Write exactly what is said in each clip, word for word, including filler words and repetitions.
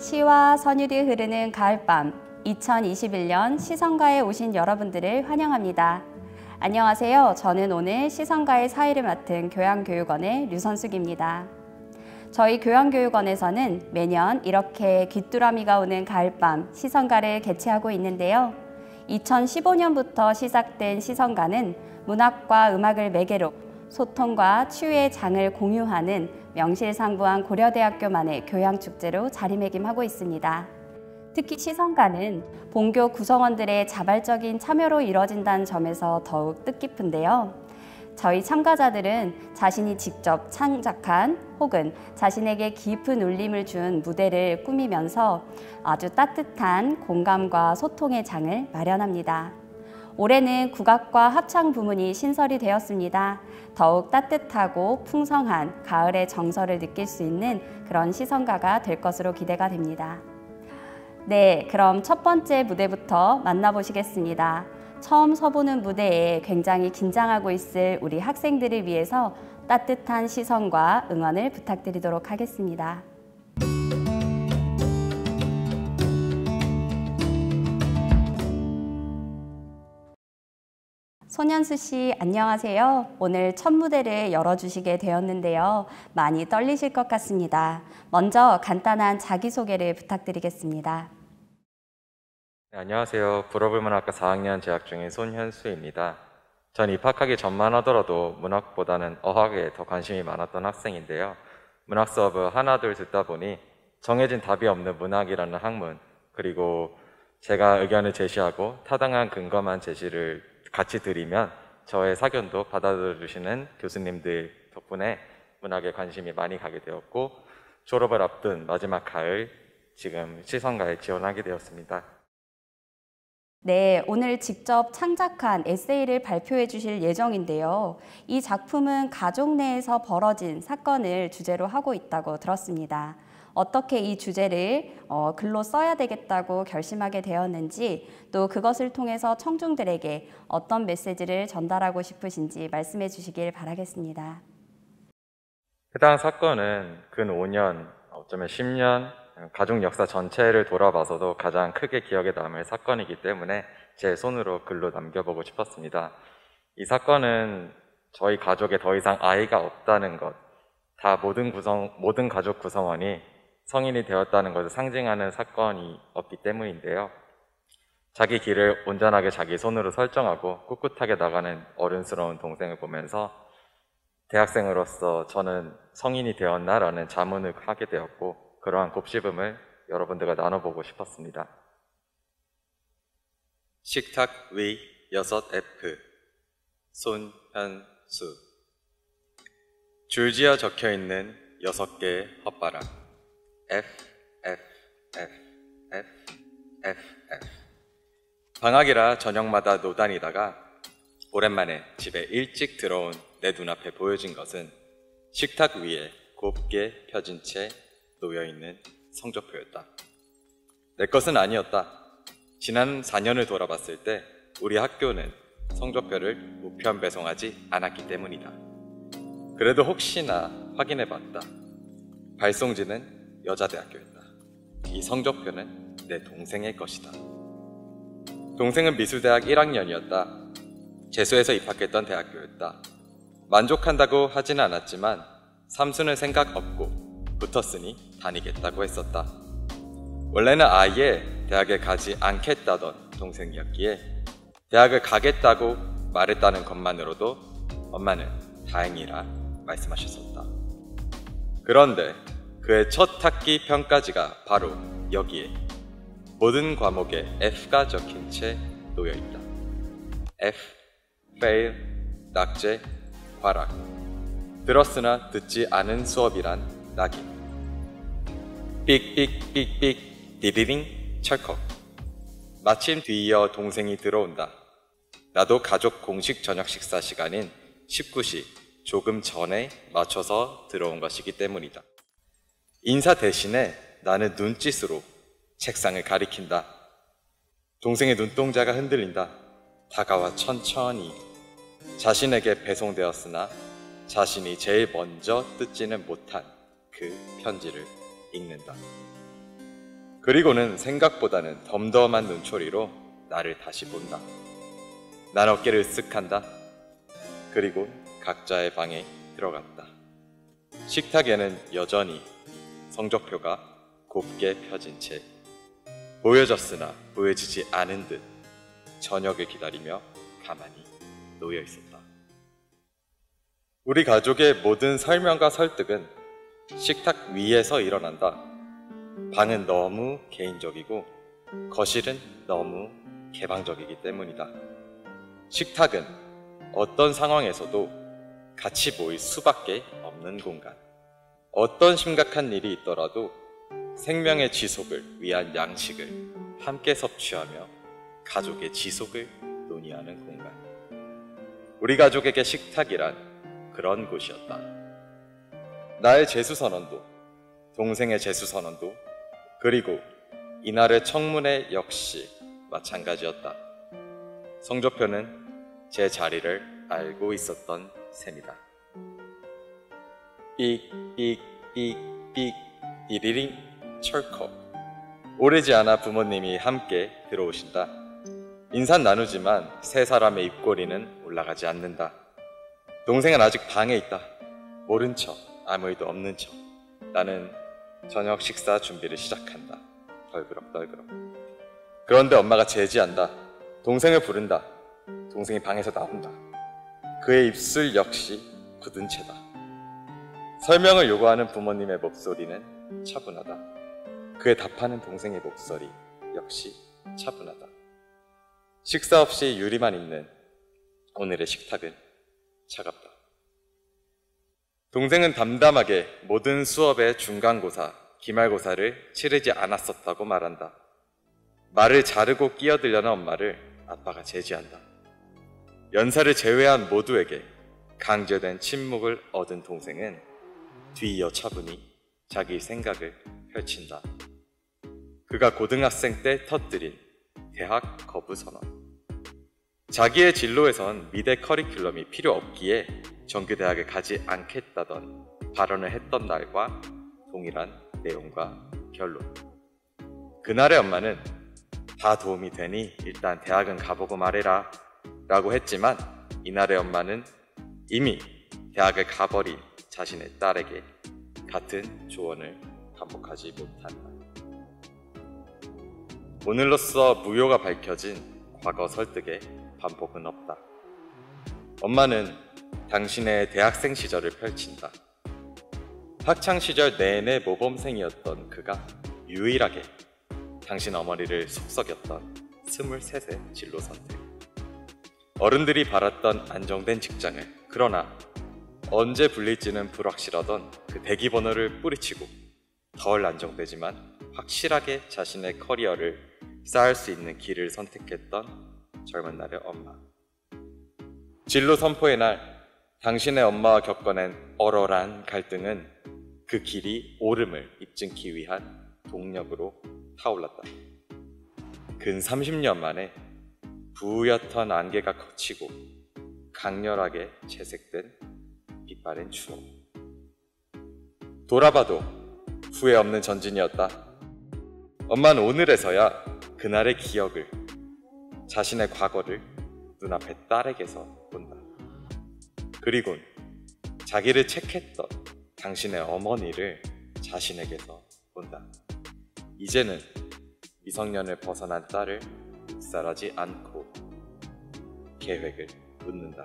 시와 선율이 흐르는 가을밤, 이천이십일 년 시성가에 오신 여러분들을 환영합니다. 안녕하세요. 저는 오늘 시성가의 사회를 맡은 교양교육원의 류선숙입니다. 저희 교양교육원에서는 매년 이렇게 귀뚜라미가 오는 가을밤 시성가를 개최하고 있는데요. 이천십오 년부터 시작된 시성가는 문학과 음악을 매개로 소통과 치유의 장을 공유하는 명실상부한 고려대학교만의 교양축제로 자리매김하고 있습니다. 특히 시성가는 본교 구성원들의 자발적인 참여로 이뤄진다는 점에서 더욱 뜻깊은데요. 저희 참가자들은 자신이 직접 창작한 혹은 자신에게 깊은 울림을 준 무대를 꾸미면서 아주 따뜻한 공감과 소통의 장을 마련합니다. 올해는 국악과 합창 부문이 신설이 되었습니다. 더욱 따뜻하고 풍성한 가을의 정서를 느낄 수 있는 그런 시성가가 될 것으로 기대가 됩니다. 네, 그럼 첫 번째 무대부터 만나보시겠습니다. 처음 서보는 무대에 굉장히 긴장하고 있을 우리 학생들을 위해서 따뜻한 시선과 응원을 부탁드리도록 하겠습니다. 손현수 씨, 안녕하세요. 오늘 첫 무대를 열어주시게 되었는데요. 많이 떨리실 것 같습니다. 먼저 간단한 자기소개를 부탁드리겠습니다. 네, 안녕하세요. 불어불문학과 사 학년 재학 중인 손현수입니다. 전 입학하기 전만 하더라도 문학보다는 어학에 더 관심이 많았던 학생인데요. 문학 수업을 하나 둘 듣다 보니 정해진 답이 없는 문학이라는 학문, 그리고 제가 의견을 제시하고 타당한 근거만 제시를 같이 드리면 저의 사견도 받아들여주시는 교수님들 덕분에 문학에 관심이 많이 가게 되었고, 졸업을 앞둔 마지막 가을 지금 시성가에 지원하게 되었습니다. 네, 오늘 직접 창작한 에세이를 발표해 주실 예정인데요. 이 작품은 가족 내에서 벌어진 사건을 주제로 하고 있다고 들었습니다. 어떻게 이 주제를 어, 글로 써야 되겠다고 결심하게 되었는지, 또 그것을 통해서 청중들에게 어떤 메시지를 전달하고 싶으신지 말씀해 주시길 바라겠습니다. 해당 사건은 근 오 년, 어쩌면 십 년, 가족 역사 전체를 돌아봐서도 가장 크게 기억에 남을 사건이기 때문에 제 손으로 글로 남겨보고 싶었습니다. 이 사건은 저희 가족에 더 이상 아이가 없다는 것, 다 모든 구성, 모든 가족 구성원이 성인이 되었다는 것을 상징하는 사건이었기 때문인데요. 자기 길을 온전하게 자기 손으로 설정하고 꿋꿋하게 나가는 어른스러운 동생을 보면서 대학생으로서 저는 성인이 되었나라는 자문을 하게 되었고, 그러한 곱씹음을 여러분들과 나눠보고 싶었습니다. 식탁 위 여섯 에프 손현수. 줄지어 적혀있는 여섯 개의 헛바람. F, F, F, F, F, F. 방학이라 저녁마다 노다니다가 오랜만에 집에 일찍 들어온 내 눈앞에 보여진 것은 식탁 위에 곱게 펴진 채 놓여있는 성적표였다. 내 것은 아니었다. 지난 사 년을 돌아봤을 때 우리 학교는 성적표를 우편 배송하지 않았기 때문이다. 그래도 혹시나 확인해봤다. 발송지는 여자대학교였다. 이 성적표는 내 동생의 것이다. 동생은 미술대학 일 학년이었다. 재수해서 입학했던 대학교였다. 만족한다고 하지는 않았지만 삼수는 생각 없고 붙었으니 다니겠다고 했었다. 원래는 아예 대학에 가지 않겠다던 동생이었기에 대학을 가겠다고 말했다는 것만으로도 엄마는 다행이라 말씀하셨었다. 그런데 그의 첫 학기 평가지가 바로 여기에 모든 과목에 F가 적힌 채 놓여있다. F, fail, 낙제, 과락. 들었으나 듣지 않은 수업이란 낙인. 삑삑삑삑 디디링 철컥. 마침 뒤이어 동생이 들어온다. 나도 가족 공식 저녁 식사 시간인 십구 시 조금 전에 맞춰서 들어온 것이기 때문이다. 인사 대신에 나는 눈짓으로 책상을 가리킨다. 동생의 눈동자가 흔들린다. 다가와 천천히 자신에게 배송되었으나 자신이 제일 먼저 뜯지는 못한 그 편지를 읽는다. 그리고는 생각보다는 덤덤한 눈초리로 나를 다시 본다. 난 어깨를 으쓱한다. 그리고 각자의 방에 들어갔다. 식탁에는 여전히 성적표가 곱게 펴진 채 보여졌으나 보여지지 않은 듯 저녁을 기다리며 가만히 놓여 있었다. 우리 가족의 모든 설명과 설득은 식탁 위에서 일어난다. 방은 너무 개인적이고 거실은 너무 개방적이기 때문이다. 식탁은 어떤 상황에서도 같이 모일 수밖에 없는 공간. 어떤 심각한 일이 있더라도 생명의 지속을 위한 양식을 함께 섭취하며 가족의 지속을 논의하는 공간. 우리 가족에게 식탁이란 그런 곳이었다. 나의 재수선언도, 동생의 재수선언도, 그리고 이날의 청문회 역시 마찬가지였다. 성적표는 제 자리를 알고 있었던 셈이다. 삑삑삑삑 디리링 철컥. 오래지 않아 부모님이 함께 들어오신다. 인사는 나누지만 세 사람의 입꼬리는 올라가지 않는다. 동생은 아직 방에 있다. 모른 척, 아무 일도 없는 척. 나는 저녁 식사 준비를 시작한다. 덜그럭덜그럭. 그런데 엄마가 제지한다. 동생을 부른다. 동생이 방에서 나온다. 그의 입술 역시 굳은 채다. 설명을 요구하는 부모님의 목소리는 차분하다. 그에 답하는 동생의 목소리 역시 차분하다. 식사 없이 유리만 있는 오늘의 식탁은 차갑다. 동생은 담담하게 모든 수업의 중간고사, 기말고사를 치르지 않았었다고 말한다. 말을 자르고 끼어들려는 엄마를 아빠가 제지한다. 연사를 제외한 모두에게 강제된 침묵을 얻은 동생은 뒤이어 차분히 자기 생각을 펼친다. 그가 고등학생 때 터뜨린 대학 거부 선언. 자기의 진로에선 미대 커리큘럼이 필요 없기에 정규대학에 가지 않겠다던 발언을 했던 날과 동일한 내용과 결론. 그날의 엄마는 다 도움이 되니 일단 대학은 가보고 말해라 라고 했지만 이날의 엄마는 이미 대학을 가버린 자신의 딸에게 같은 조언을 반복하지 못한다. 오늘로써 무효가 밝혀진 과거 설득에 반복은 없다. 엄마는 당신의 대학생 시절을 펼친다. 학창시절 내내 모범생이었던 그가 유일하게 당신 어머니를 속썩였던 스물셋의 진로 선택. 어른들이 바랐던 안정된 직장을, 그러나 언제 불릴지는 불확실하던 그 대기번호를 뿌리치고 덜 안정되지만 확실하게 자신의 커리어를 쌓을 수 있는 길을 선택했던 젊은 날의 엄마. 진로 선포의 날 당신의 엄마와 겪어낸 얼얼한 갈등은 그 길이 옳음을 입증기 위한 동력으로 타올랐다. 근 삼십 년 만에 부옅은 안개가 걷히고 강렬하게 채색된 빛바랜 추억. 돌아봐도 후회 없는 전진이었다. 엄마는 오늘에서야 그날의 기억을, 자신의 과거를 눈앞에 딸에게서 본다. 그리곤 자기를 책했던 당신의 어머니를 자신에게서 본다. 이제는 미성년을 벗어난 딸을 묵살하지 않고 계획을 묻는다.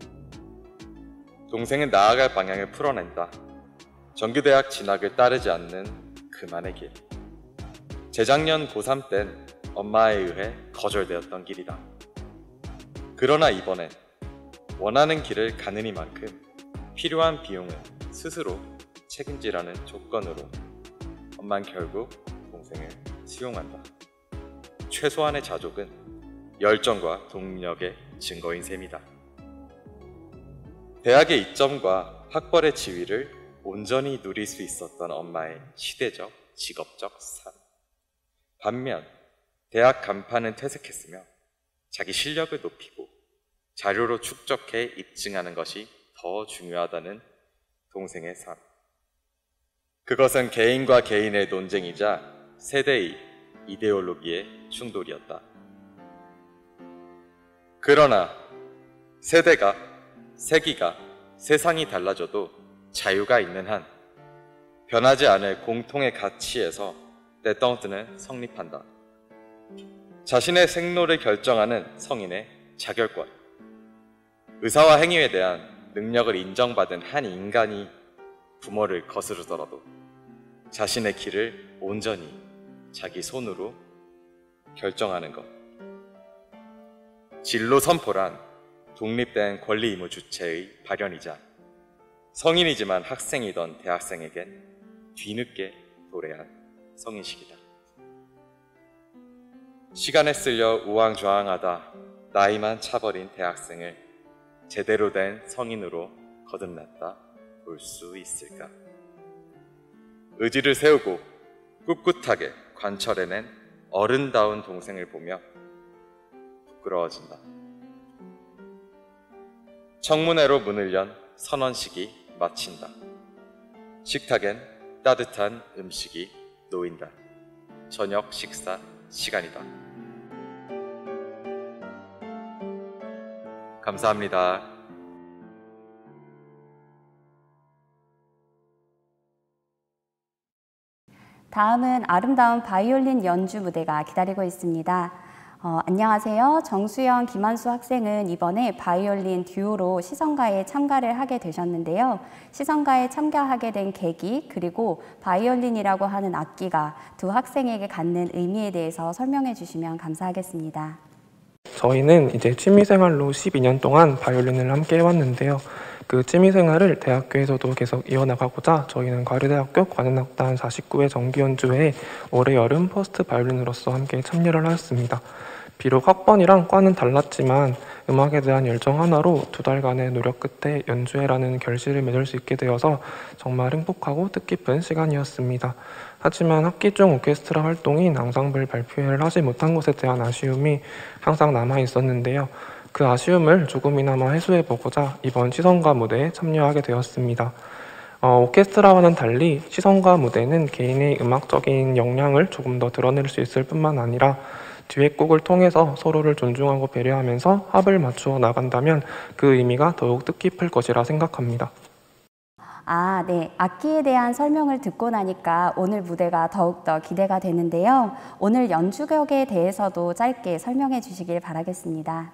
동생은 나아갈 방향을 풀어낸다. 정규대학 진학을 따르지 않는 그만의 길. 재작년 고삼 땐 엄마에 의해 거절되었던 길이다. 그러나 이번엔 원하는 길을 가느니만큼 필요한 비용은 스스로 책임지라는 조건으로 엄마는 결국 동생을 수용한다. 최소한의 자족은 열정과 동력의 증거인 셈이다. 대학의 이점과 학벌의 지위를 온전히 누릴 수 있었던 엄마의 시대적, 직업적 삶. 반면 대학 간판은 퇴색했으며 자기 실력을 높이고 자료로 축적해 입증하는 것이 더 중요하다는 동생의 삶. 그것은 개인과 개인의 논쟁이자 세대의 이데올로기의 충돌이었다. 그러나 세대가, 세기가, 세상이 달라져도 자유가 있는 한 변하지 않을 공통의 가치에서 떼떠드는 성립한다. 자신의 생로를 결정하는 성인의 자결권, 의사와 행위에 대한 능력을 인정받은 한 인간이 부모를 거스르더라도 자신의 길을 온전히 자기 손으로 결정하는 것. 진로 선포란 독립된 권리 의무 주체의 발현이자 성인이지만 학생이던 대학생에겐 뒤늦게 도래한 성인식이다. 시간에 쓸려 우왕좌왕하다 나이만 차버린 대학생을 제대로 된 성인으로 거듭났다 볼 수 있을까? 의지를 세우고 꿋꿋하게 관철해낸 어른다운 동생을 보며 부끄러워진다. 청문회로 문을 연 선언식이 마친다. 식탁엔 따뜻한 음식이 놓인다. 저녁 식사 시간이다. 감사합니다. 다음은 아름다운 바이올린 연주 무대가 기다리고 있습니다. 어, 안녕하세요. 정수영, 김한수 학생은 이번에 바이올린 듀오로 시성가에 참가를 하게 되셨는데요. 시성가에 참가하게 된 계기, 그리고 바이올린이라고 하는 악기가 두 학생에게 갖는 의미에 대해서 설명해 주시면 감사하겠습니다. 저희는 이제 취미생활로 십이 년 동안 바이올린을 함께 해왔는데요. 그 취미생활을 대학교에서도 계속 이어나가고자 저희는 과르대학교 관현악단 사십구 회 정기연주회에 올해 여름 퍼스트 바이올린으로서 함께 참여를 하였습니다. 비록 학번이랑 과는 달랐지만 음악에 대한 열정 하나로 두 달간의 노력 끝에 연주회라는 결실을 맺을 수 있게 되어서 정말 행복하고 뜻깊은 시간이었습니다. 하지만 학기 중 오케스트라 활동인 앙상블 발표회를 하지 못한 것에 대한 아쉬움이 항상 남아 있었는데요. 그 아쉬움을 조금이나마 해소해보고자 이번 시성가 무대에 참여하게 되었습니다. 어, 오케스트라와는 달리 시성가 무대는 개인의 음악적인 역량을 조금 더 드러낼 수 있을 뿐만 아니라 듀엣곡을 통해서 서로를 존중하고 배려하면서 합을 맞추어 나간다면 그 의미가 더욱 뜻깊을 것이라 생각합니다. 아, 네. 악기에 대한 설명을 듣고 나니까 오늘 무대가 더욱더 기대가 되는데요. 오늘 연주곡에 대해서도 짧게 설명해 주시길 바라겠습니다.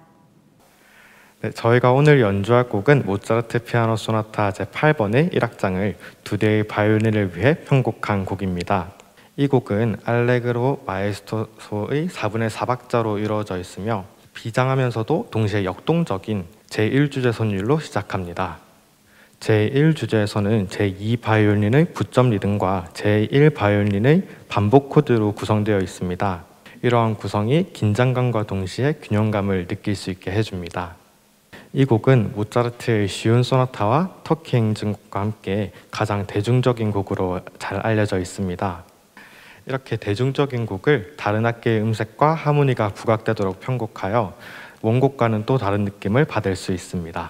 네, 저희가 오늘 연주할 곡은 모차르트 피아노 소나타 제팔 번의 일 악장을 두 대의 바이올린을 위해 편곡한 곡입니다. 이 곡은 알레그로 마에스토소의 사분의 사 박자로 이루어져 있으며 비장하면서도 동시에 역동적인 제일 주제 선율로 시작합니다. 제일 주제에서는 제이 바이올린의 부점 리듬과 제일 바이올린의 반복 코드로 구성되어 있습니다. 이러한 구성이 긴장감과 동시에 균형감을 느낄 수 있게 해줍니다. 이 곡은 모차르트의 쉬운 소나타와 터키 행진곡과 함께 가장 대중적인 곡으로 잘 알려져 있습니다. 이렇게 대중적인 곡을 다른 악기의 음색과 하모니가 부각되도록 편곡하여 원곡과는 또 다른 느낌을 받을 수 있습니다.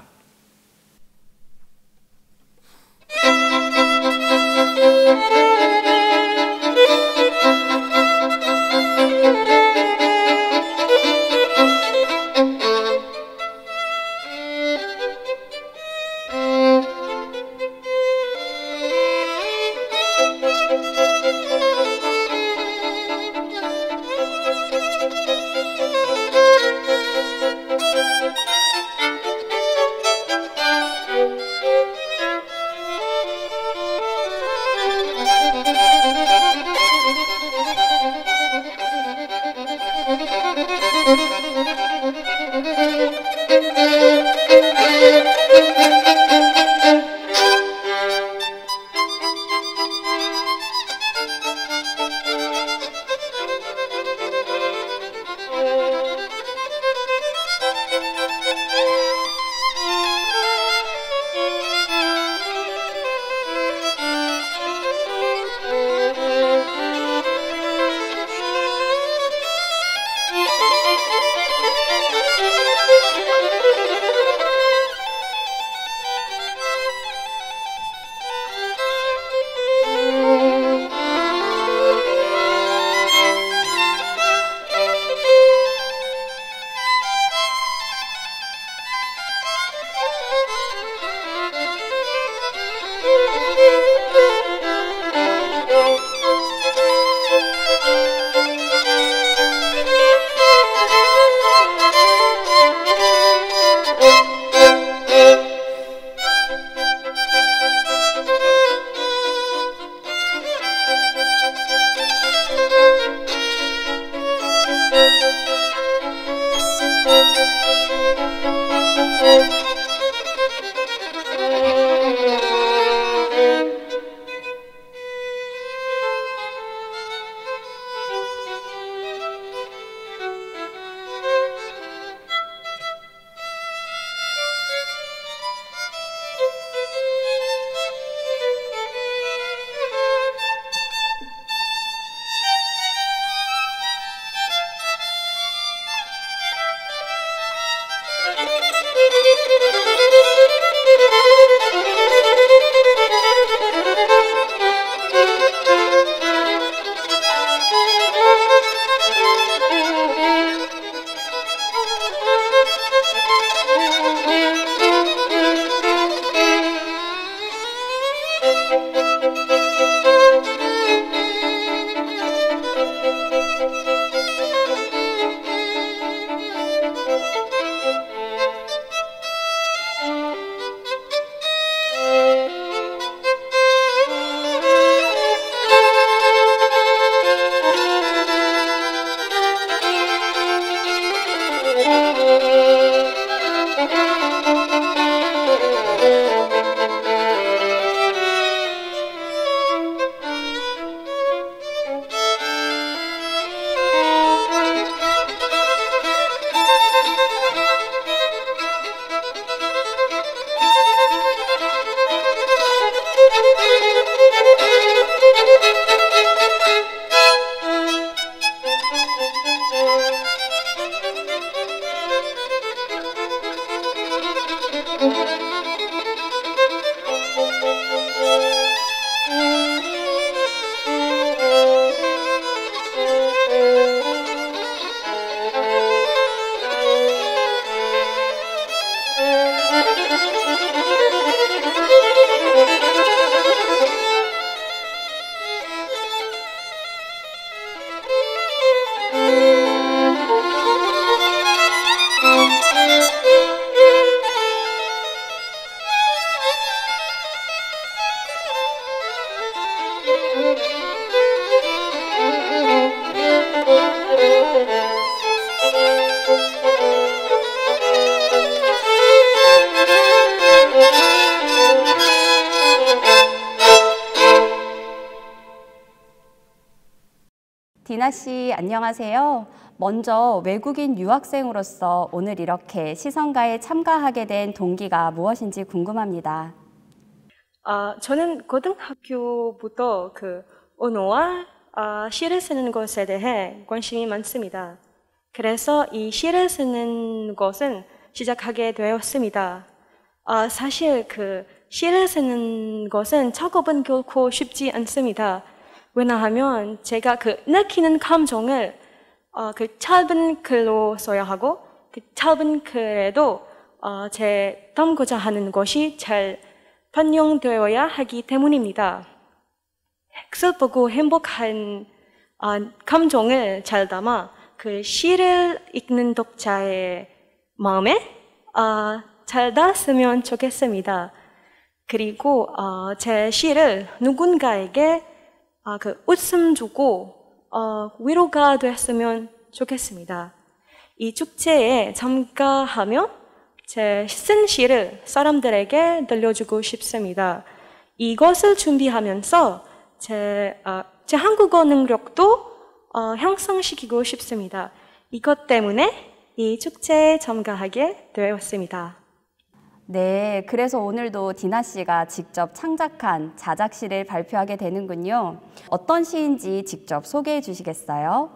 디나 씨, 안녕하세요. 먼저 외국인 유학생으로서 오늘 이렇게 시성가에 참가하게 된 동기가 무엇인지 궁금합니다. 아, 저는 고등학교부터 그 언어와 아, 시를 쓰는 것에 대해 관심이 많습니다. 그래서 이 시를 쓰는 것은 시작하게 되었습니다. 아, 사실 그 시를 쓰는 것은 작업은 결코 쉽지 않습니다. 왜냐하면 제가 그 느끼는 감정을 어, 그 짧은 글로 써야 하고 그 짧은 글에도 어, 제 담고자 하는 것이 잘 반영되어야 하기 때문입니다. 책을 보고 행복한 어, 감정을 잘 담아 그 시를 읽는 독자의 마음에 어, 잘 닿았으면 좋겠습니다. 그리고 어, 제 시를 누군가에게 아, 그 웃음 주고 어, 위로가 됐으면 좋겠습니다. 이 축제에 참가하며 제 쓴 시를 사람들에게 들려주고 싶습니다. 이것을 준비하면서 제, 어, 제 한국어 능력도 어, 향상시키고 싶습니다. 이것 때문에 이 축제에 참가하게 되었습니다. 네, 그래서 오늘도 디나 씨가 직접 창작한 자작시를 발표하게 되는군요. 어떤 시인지 직접 소개해 주시겠어요?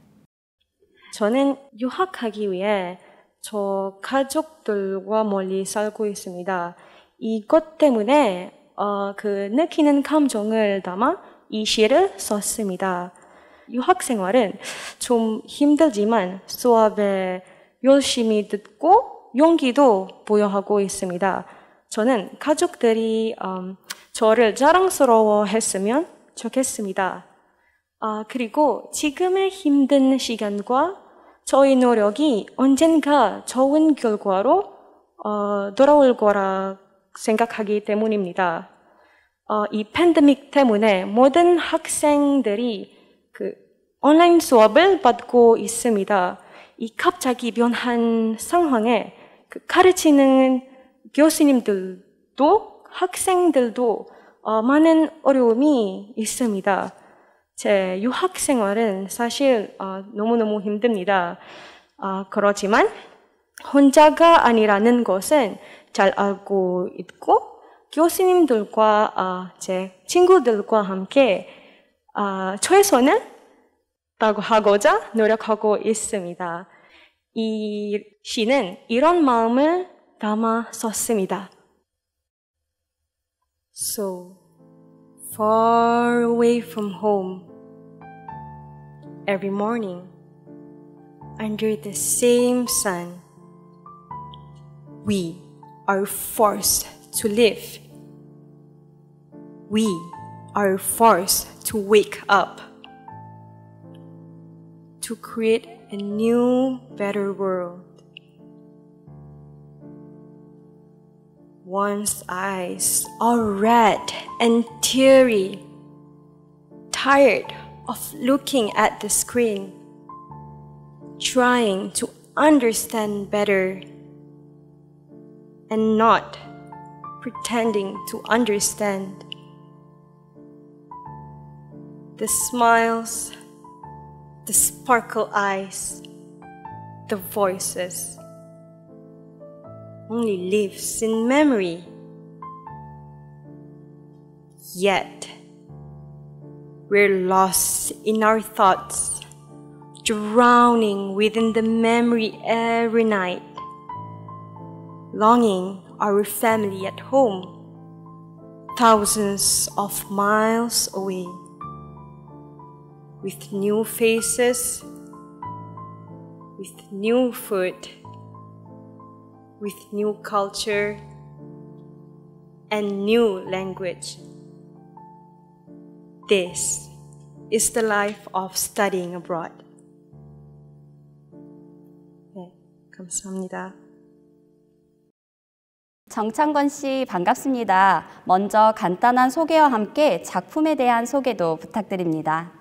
저는 유학하기 위해 저 가족들과 멀리 살고 있습니다. 이것 때문에 어, 그 느끼는 감정을 담아 이 시를 썼습니다. 유학 생활은 좀 힘들지만 수업에 열심히 듣고 용기도 부여하고 있습니다. 저는 가족들이 음, 저를 자랑스러워했으면 좋겠습니다. 아, 그리고 지금의 힘든 시간과 저희 노력이 언젠가 좋은 결과로 어, 돌아올 거라 생각하기 때문입니다. 어, 이 팬데믹 때문에 모든 학생들이 그 온라인 수업을 받고 있습니다. 이 갑자기 변한 상황에 그 가르치는 교수님들도 학생들도 어, 많은 어려움이 있습니다. 제 유학 생활은 사실 어, 너무너무 힘듭니다. 어, 그렇지만 혼자가 아니라는 것은 잘 알고 있고 교수님들과 어, 제 친구들과 함께 어, 최선을 다하고자 노력하고 있습니다. 이 시는 이런 마음을 담아 썼습니다. So far away from home, every morning, under the same sun, we are forced to live. We are forced to wake up, to create a new, better world. One's eyes are red and teary, tired of looking at the screen, trying to understand better and not pretending to understand. The smiles, the sparkle eyes, the voices only lives in memory. Yet, we're lost in our thoughts, drowning within the memory every night, longing our family at home, thousands of miles away. With new faces, with new food, with new culture, and new language. This is the life of studying abroad. 네, 감사합니다. 정창권 씨 반갑습니다. 먼저 간단한 소개와 함께 작품에 대한 소개도 부탁드립니다.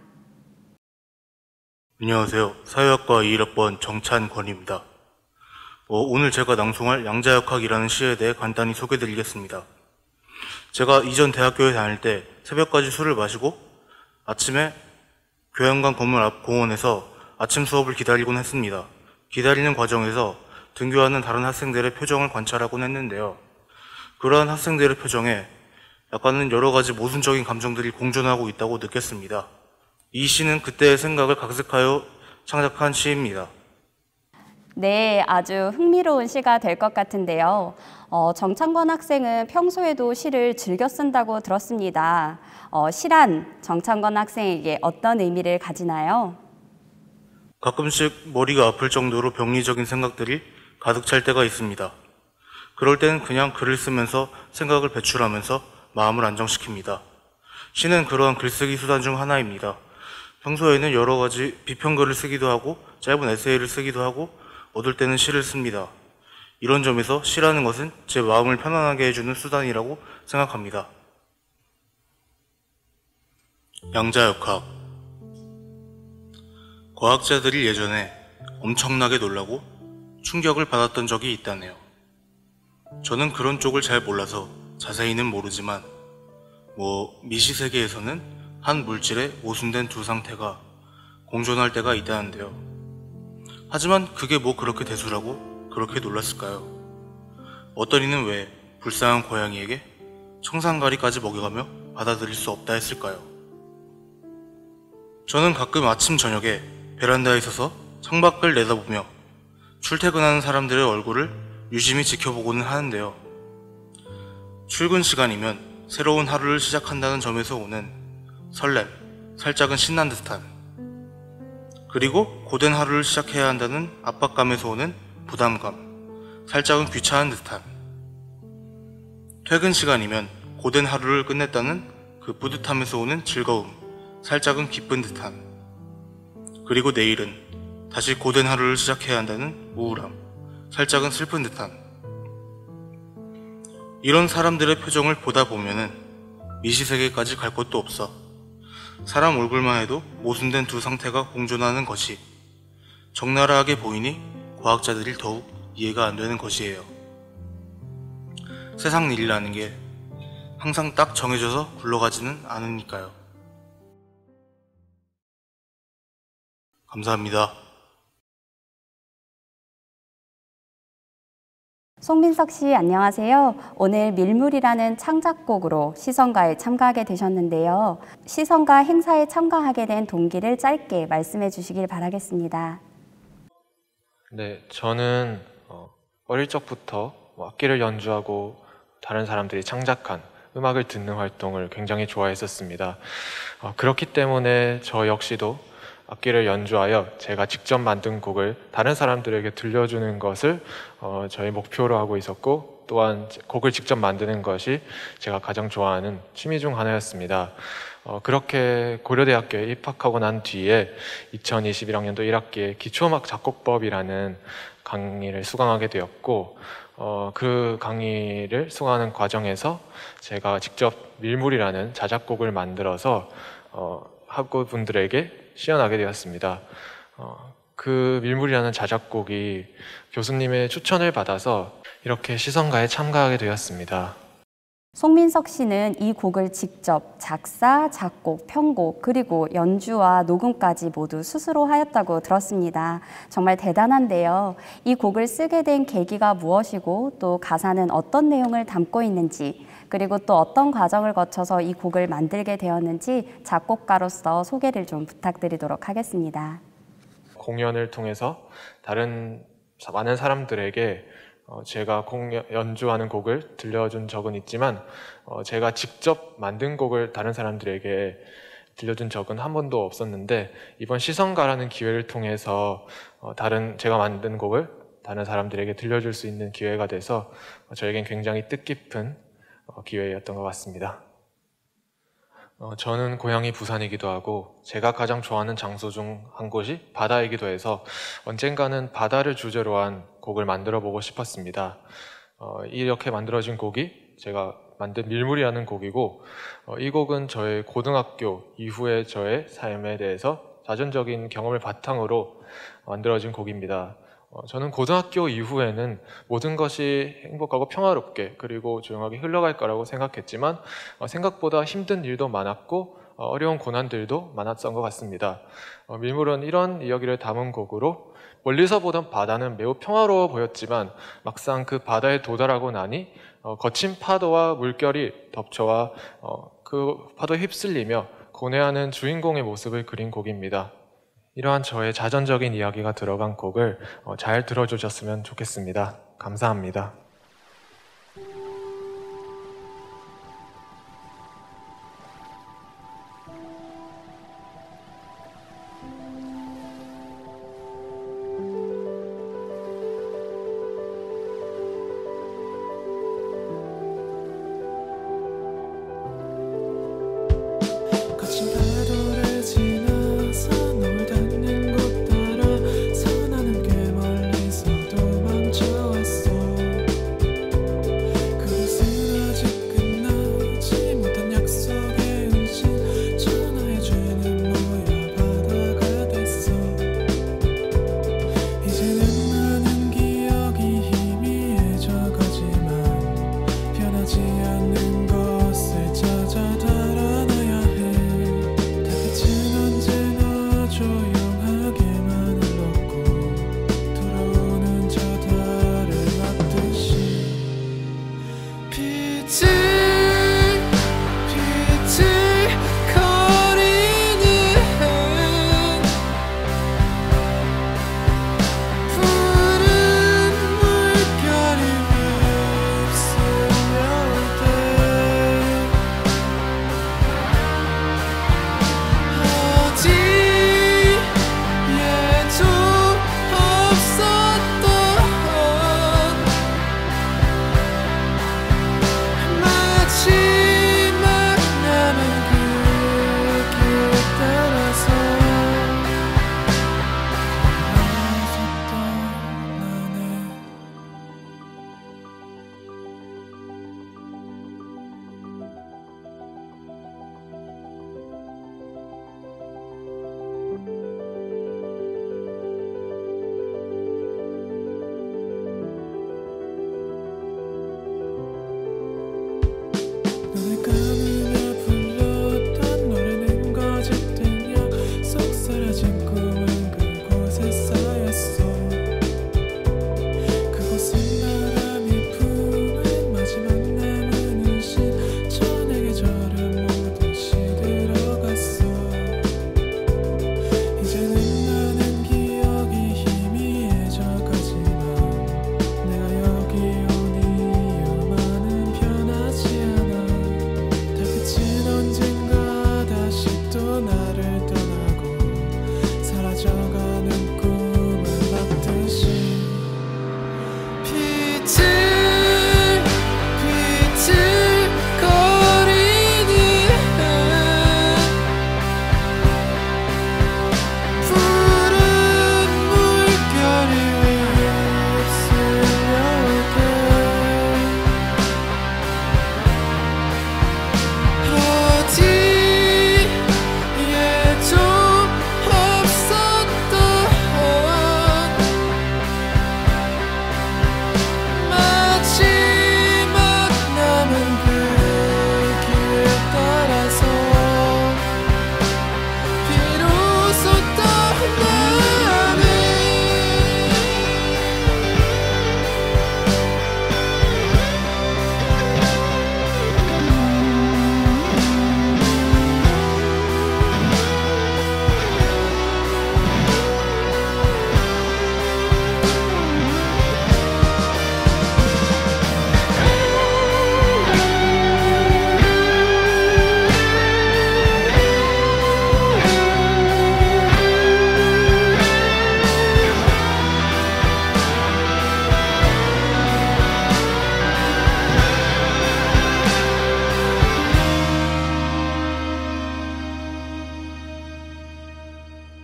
안녕하세요. 사회학과 이 학번 정찬권입니다. 어, 오늘 제가 낭송할 양자역학이라는 시에 대해 간단히 소개드리겠습니다. 제가 이전 대학교에 다닐 때 새벽까지 술을 마시고 아침에 교양관 건물 앞 공원에서 아침 수업을 기다리곤 했습니다. 기다리는 과정에서 등교하는 다른 학생들의 표정을 관찰하곤 했는데요. 그러한 학생들의 표정에 약간은 여러 가지 모순적인 감정들이 공존하고 있다고 느꼈습니다. 이 시는 그때의 생각을 각색하여 창작한 시입니다. 네, 아주 흥미로운 시가 될 것 같은데요. 어, 정창권 학생은 평소에도 시를 즐겨 쓴다고 들었습니다. 어, 시란 정창권 학생에게 어떤 의미를 가지나요? 가끔씩 머리가 아플 정도로 병리적인 생각들이 가득 찰 때가 있습니다. 그럴 때는 그냥 글을 쓰면서 생각을 배출하면서 마음을 안정시킵니다. 시는 그러한 글쓰기 수단 중 하나입니다. 평소에는 여러 가지 비평글을 쓰기도 하고 짧은 에세이를 쓰기도 하고 어떨 때는 시를 씁니다. 이런 점에서 시라는 것은 제 마음을 편안하게 해주는 수단이라고 생각합니다. 양자역학. 과학자들이 예전에 엄청나게 놀라고 충격을 받았던 적이 있다네요. 저는 그런 쪽을 잘 몰라서 자세히는 모르지만 뭐 미시세계에서는 한 물질의 모순된 두 상태가 공존할 때가 있다는데요. 하지만 그게 뭐 그렇게 대수라고 그렇게 놀랐을까요? 어떤 이는 왜 불쌍한 고양이에게 청산가리까지 먹여가며 받아들일 수 없다 했을까요? 저는 가끔 아침 저녁에 베란다에 서서 창밖을 내다보며 출퇴근하는 사람들의 얼굴을 유심히 지켜보고는 하는데요. 출근 시간이면 새로운 하루를 시작한다는 점에서 오는 설렘, 살짝은 신난 듯한, 그리고 고된 하루를 시작해야 한다는 압박감에서 오는 부담감, 살짝은 귀찮은 듯한, 퇴근 시간이면 고된 하루를 끝냈다는 그 뿌듯함에서 오는 즐거움, 살짝은 기쁜 듯한, 그리고 내일은 다시 고된 하루를 시작해야 한다는 우울함, 살짝은 슬픈 듯한, 이런 사람들의 표정을 보다 보면은 미시세계까지 갈 것도 없어 사람 얼굴만 해도 모순된 두 상태가 공존하는 것이 적나라하게 보이니 과학자들이 더욱 이해가 안 되는 것이에요. 세상 일이라는 게 항상 딱 정해져서 굴러가지는 않으니까요. 감사합니다. 송민석 씨 안녕하세요. 오늘 밀물이라는 창작곡으로 시성가에 참가하게 되셨는데요. 시성가 행사에 참가하게 된 동기를 짧게 말씀해 주시길 바라겠습니다. 네, 저는 어, 어릴 적부터 뭐 악기를 연주하고 다른 사람들이 창작한 음악을 듣는 활동을 굉장히 좋아했었습니다. 어, 그렇기 때문에 저 역시도 악기를 연주하여 제가 직접 만든 곡을 다른 사람들에게 들려주는 것을 어, 저의 목표로 하고 있었고, 또한 곡을 직접 만드는 것이 제가 가장 좋아하는 취미 중 하나였습니다. 어, 그렇게 고려대학교에 입학하고 난 뒤에 이천이십일 학년도 일 학기에 기초음악 작곡법이라는 강의를 수강하게 되었고, 어, 그 강의를 수강하는 과정에서 제가 직접 밀물이라는 자작곡을 만들어서 어, 학우분들에게 시연하게 되었습니다. 어, 그 밀물이라는 자작곡이 교수님의 추천을 받아서 이렇게 시성가에 참가하게 되었습니다. 송민석 씨는 이 곡을 직접 작사, 작곡, 편곡, 그리고 연주와 녹음까지 모두 스스로 하였다고 들었습니다. 정말 대단한데요. 이 곡을 쓰게 된 계기가 무엇이고 또 가사는 어떤 내용을 담고 있는지, 그리고 또 어떤 과정을 거쳐서 이 곡을 만들게 되었는지 작곡가로서 소개를 좀 부탁드리도록 하겠습니다. 공연을 통해서 다른 많은 사람들에게 어, 제가 공연, 연주하는 곡을 들려준 적은 있지만 어, 제가 직접 만든 곡을 다른 사람들에게 들려준 적은 한 번도 없었는데, 이번 시성가라는 기회를 통해서 어, 다른 제가 만든 곡을 다른 사람들에게 들려줄 수 있는 기회가 돼서 어, 저에겐 굉장히 뜻깊은 어, 기회였던 것 같습니다. 어, 저는 고향이 부산이기도 하고 제가 가장 좋아하는 장소 중 한 곳이 바다이기도 해서 언젠가는 바다를 주제로 한 곡을 만들어 보고 싶었습니다. 어, 이렇게 만들어진 곡이 제가 만든 밀물이라는 곡이고, 어, 이 곡은 저의 고등학교 이후의 저의 삶에 대해서 자전적인 경험을 바탕으로 만들어진 곡입니다. 어, 저는 고등학교 이후에는 모든 것이 행복하고 평화롭게 그리고 조용하게 흘러갈 거라고 생각했지만 어, 생각보다 힘든 일도 많았고 어, 어려운 고난들도 많았던 것 같습니다. 어, 밀물은 이런 이야기를 담은 곡으로 멀리서 보던 바다는 매우 평화로워 보였지만 막상 그 바다에 도달하고 나니 어, 거친 파도와 물결이 덮쳐와 어, 그 파도에 휩쓸리며 고뇌하는 주인공의 모습을 그린 곡입니다. 이러한 저의 자전적인 이야기가 들어간 곡을 어, 잘 들어주셨으면 좋겠습니다. 감사합니다.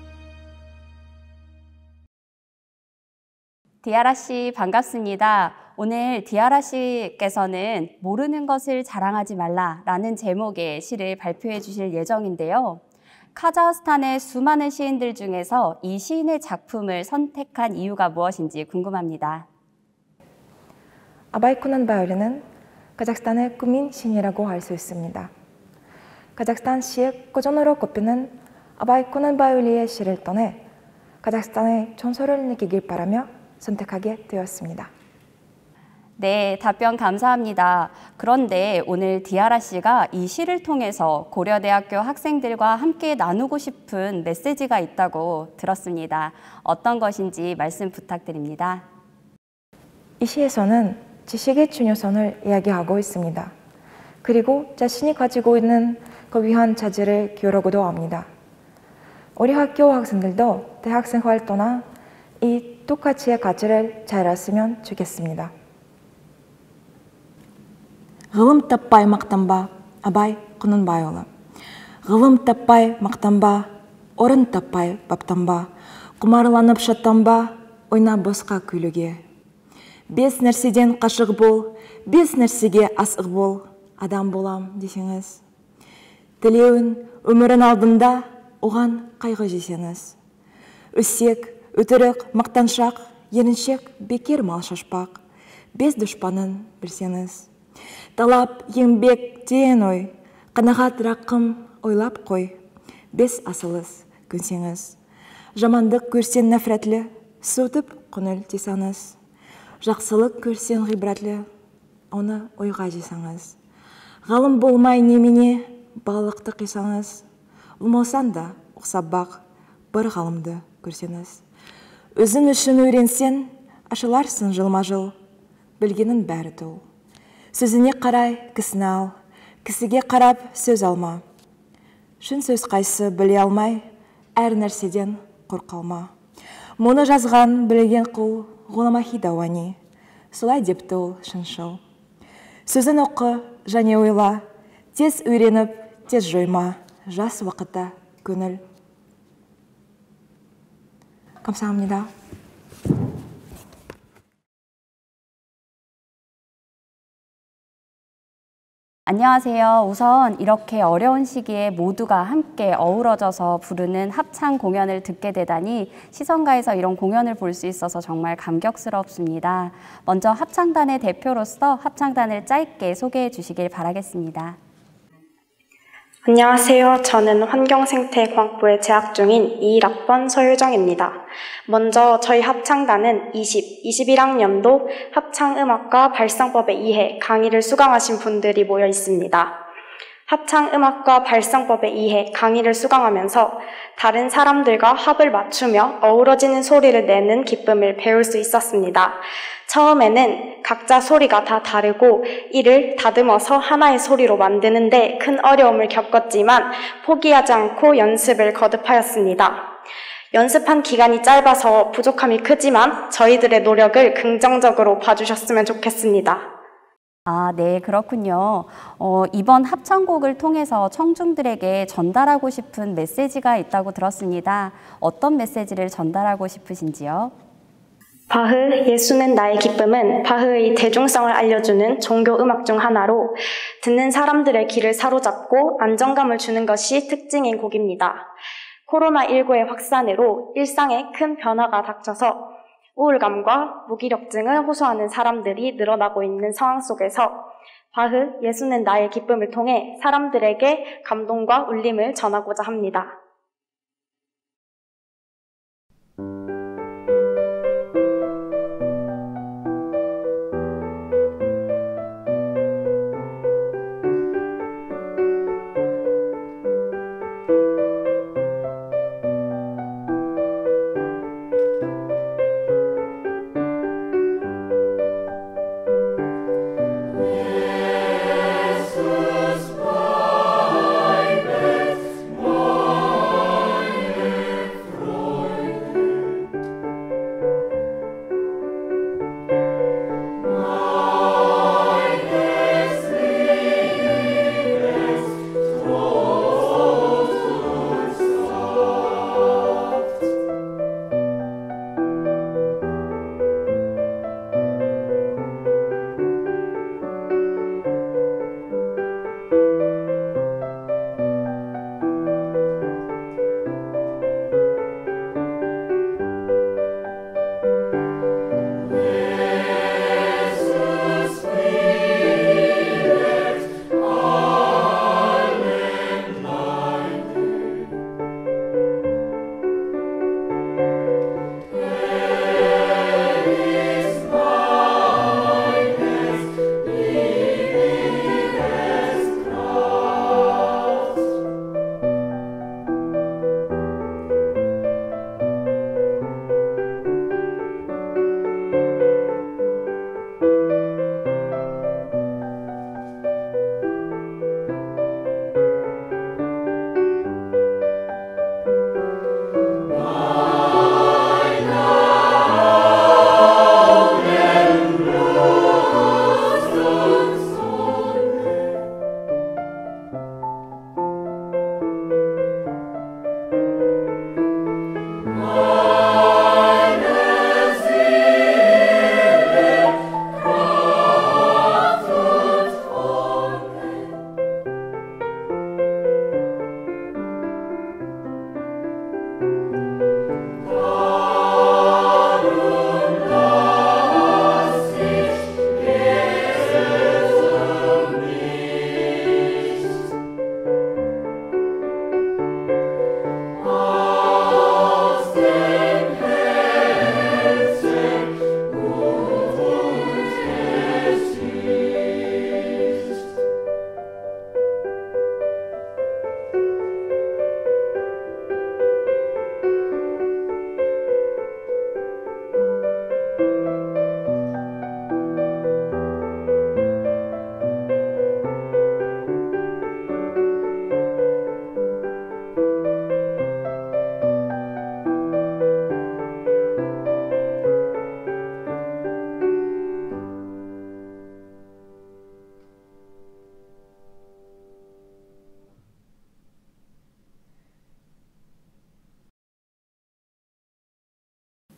디아라 씨 반갑습니다. 오늘 디아라 씨께서는 모르는 것을 자랑하지 말라라는 제목의 시를 발표해 주실 예정인데요. 카자흐스탄의 수많은 시인들 중에서 이 시인의 작품을 선택한 이유가 무엇인지 궁금합니다. 아바이 쿠난바요르는 카자흐스탄의 국민 시인이라고 할 수 있습니다. 카자흐스탄 시의 고전으로 꼽히는 아바이 쿠난바요르의 시를 통해 카자흐스탄의 전설을 느끼길 바라며 선택하게 되었습니다. 네, 답변 감사합니다. 그런데 오늘 디아라 씨가 이 시를 통해서 고려대학교 학생들과 함께 나누고 싶은 메시지가 있다고 들었습니다. 어떤 것인지 말씀 부탁드립니다. 이 시에서는 지식의 중요성을 이야기하고 있습니다. 그리고 자신이 가지고 있는 그 위한 자질을 기울이고도 합니다. 우리 학교 학생들도 대학생 활동이나 이 두 가지의 가치를 잘 알았으면 좋겠습니다. Ғылым таппай мақтанба, Абай Құнанбайұлы. Ғылым таппай мақтанба, орын таппай баптанба, құмарланып шаттанба, ойна босқа күлуге. Бес нәрседен қашық бол, бес нәрсеге асық бол, адам болам десеңіз. Тілеуін өмірін алдында, оған қайғы жесеңіз. Өсек, өтірік, мақтаншақ, еріншек, бекер мал шашпақ, бес дұшпанын білсеңіз. Талап, еңбек, деген ой, қанағат рақым ойлап қой, бес асылыз көнсеңіз. Жамандық көрсен нәфрәтлі, суытып көңіл тесаңыз. Жақсылық көрсен ғибратлы, оны ойға жесаңыз. Ғалым болмай немене, балықты қисаңыз. Ұмылсан да ұқсап бақ, бір ғалымды көрсеңіз. Өзің үшін үйренсен, ашыларсың жылма-жыл, білгенін бәрі тұл. Сөзіне қарай кісіні ал, кісіге қарап сөз алма. Шын сөз қайсы біле алмай, әр нәрседен қорқалма. Мұны жазған білген құл, ғұламахи дауани, солай депті ол шыншыл. Сөзін оқы, және ойла, тез үйреніп, тез жойма, жас уақытта көңіл. 감사합니다. 안녕하세요. 우선 이렇게 어려운 시기에 모두가 함께 어우러져서 부르는 합창 공연을 듣게 되다니 시성가에서 이런 공연을 볼 수 있어서 정말 감격스럽습니다. 먼저 합창단의 대표로서 합창단을 짧게 소개해 주시길 바라겠습니다. 안녕하세요. 저는 환경생태과학부에 재학 중인 이십일 학번 서유정입니다. 먼저 저희 합창단은 이십, 이십일 학년도 합창음악과 발성법의 이해 강의를 수강하신 분들이 모여 있습니다. 합창음악과 발성법의 이해 강의를 수강하면서 다른 사람들과 합을 맞추며 어우러지는 소리를 내는 기쁨을 배울 수 있었습니다. 처음에는 각자 소리가 다 다르고 이를 다듬어서 하나의 소리로 만드는데 큰 어려움을 겪었지만 포기하지 않고 연습을 거듭하였습니다. 연습한 기간이 짧아서 부족함이 크지만 저희들의 노력을 긍정적으로 봐주셨으면 좋겠습니다. 아, 네, 그렇군요. 어, 이번 합창곡을 통해서 청중들에게 전달하고 싶은 메시지가 있다고 들었습니다. 어떤 메시지를 전달하고 싶으신지요? 바흐 예수는 나의 기쁨은 바흐의 대중성을 알려주는 종교 음악 중 하나로 듣는 사람들의 귀를 사로잡고 안정감을 주는 것이 특징인 곡입니다. 코로나십구의 확산으로 일상에 큰 변화가 닥쳐서 우울감과 무기력증을 호소하는 사람들이 늘어나고 있는 상황 속에서 바흐 예수는 나의 기쁨을 통해 사람들에게 감동과 울림을 전하고자 합니다. Jesus, my best, my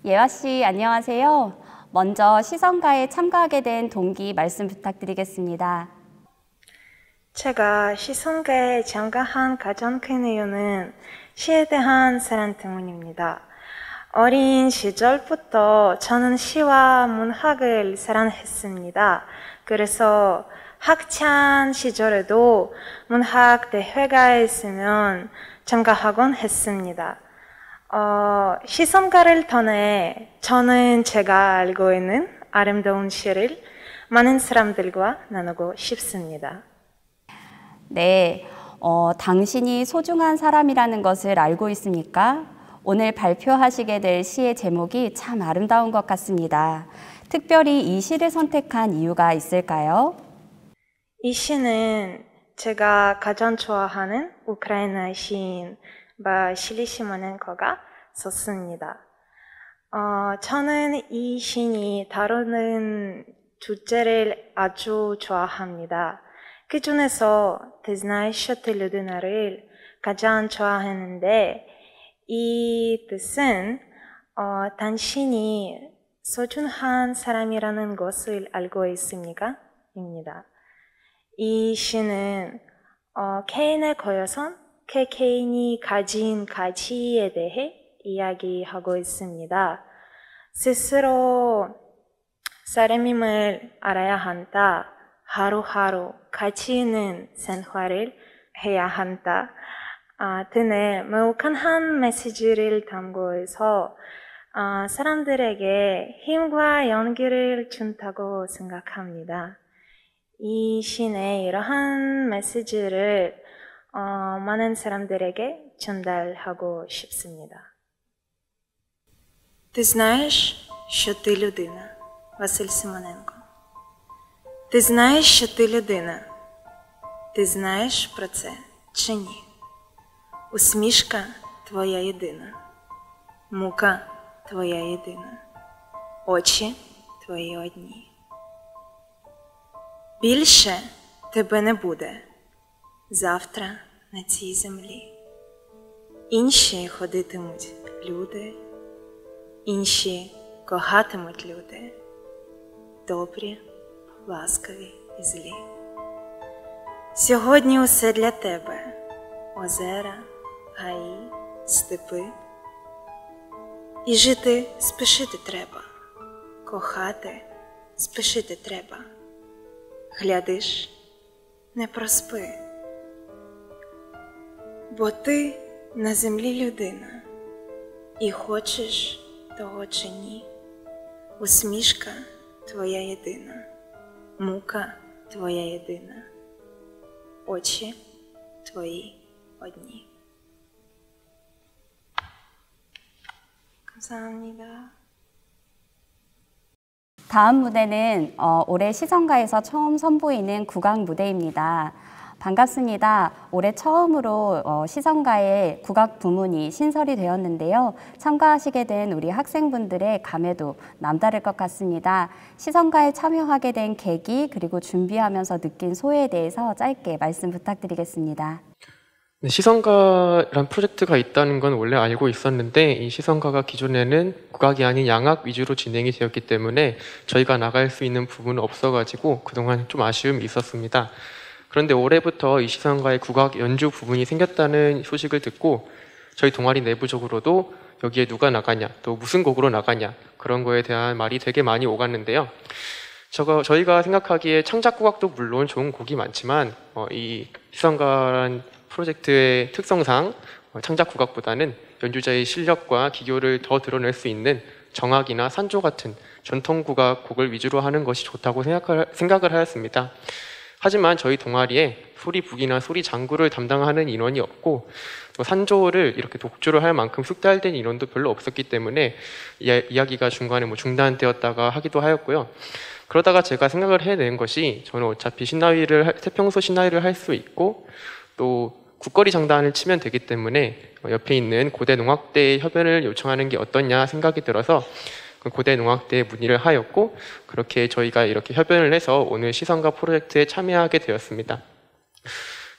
예화 씨, 안녕하세요. 먼저 시성가에 참가하게 된 동기 말씀 부탁드리겠습니다. 제가 시성가에 참가한 가장 큰 이유는 시에 대한 사랑 때문입니다. 어린 시절부터 저는 시와 문학을 사랑했습니다. 그래서 학창 시절에도 문학 대회가 있으면 참가하곤 했습니다. 어, 시성가를 통해 저는 제가 알고 있는 아름다운 시를 많은 사람들과 나누고 싶습니다. 네, 어, 당신이 소중한 사람이라는 것을 알고 있습니까? 오늘 발표하시게 될 시의 제목이 참 아름다운 것 같습니다. 특별히 이 시를 선택한 이유가 있을까요? 이 시는 제가 가장 좋아하는 우크라이나 시인 바실리 시몬넨코가 썼습니다. 어, 저는 이 시인이 다루는 주제를 아주 좋아합니다. 그 중에서 Ты знаешь, что ты людина를 가장 좋아했는데 이 뜻은 어, 당신이 소중한 사람이라는 것을 알고 있습니까? 입니다. 이 시는 어, 개인의 고유성, 그 개인이 가진 가치에 대해 이야기하고 있습니다. 스스로 사람임을 알아야 한다. 하루하루 가치 있는 생활을 해야 한다. 아, 등의 매우 강한 메시지를 담고 있어 아, 사람들에게 힘과 용기를 준다고 생각합니다. 이 시의 이러한 메시지를 어, 많은 사람들에게 전달하고 싶습니다. Ти знаєш, що ти людина, Василь Симоненко. Ти знаєш, що ти людина. Ти знаєш про це чи ні? Усмішка твоя єдина. Мука твоя єдина. Очі твої одні. Більше тебе не буде завтра на цій землі. Інші ходитимуть люди, інші кохатимуть люди, добрі, ласкаві і злі. Сьогодні усе для тебе – озера, гаї, степи. І жити спішити треба, кохати спішити треба. Глядиш, не проспи, бо ти на землі людина, і хочеш того чи ні. Усмішка твоя єдина, мука твоя єдина, очі твої одні. 감사합니다. 다음 무대는 어, 올해 시성가에서 처음 선보이는 국악 무대입니다. 반갑습니다. 올해 처음으로 어, 시성가의 국악 부문이 신설이 되었는데요. 참가하시게 된 우리 학생분들의 감회도 남다를 것 같습니다. 시성가에 참여하게 된 계기 그리고 준비하면서 느낀 소회에 대해서 짧게 말씀 부탁드리겠습니다. 네, 시성가란 프로젝트가 있다는 건 원래 알고 있었는데 이 시성가가 기존에는 국악이 아닌 양악 위주로 진행이 되었기 때문에 저희가 나갈 수 있는 부분은 없어가지고 그동안 좀 아쉬움이 있었습니다. 그런데 올해부터 이 시성가의 국악 연주 부분이 생겼다는 소식을 듣고 저희 동아리 내부적으로도 여기에 누가 나가냐 또 무슨 곡으로 나가냐 그런 거에 대한 말이 되게 많이 오갔는데요. 저거, 저희가 생각하기에 창작국악도 물론 좋은 곡이 많지만 어, 이 시성가란 프로젝트의 특성상 창작국악보다는 연주자의 실력과 기교를 더 드러낼 수 있는 정악이나 산조 같은 전통국악 곡을 위주로 하는 것이 좋다고 생각을, 생각을 하였습니다. 하지만 저희 동아리에 소리북이나 소리장구를 담당하는 인원이 없고 또 산조를 이렇게 독주를 할 만큼 숙달된 인원도 별로 없었기 때문에 이야기가 중간에 뭐 중단되었다가 하기도 하였고요. 그러다가 제가 생각을 해낸 것이 저는 어차피 신나위를 태평소 신나위를 할 수 있고 또 국거리 장단을 치면 되기 때문에 옆에 있는 고대 농악대의 협연을 요청하는 게 어떠냐 생각이 들어서 고대 농악대에 문의를 하였고 그렇게 저희가 이렇게 협연을 해서 오늘 시성가 프로젝트에 참여하게 되었습니다.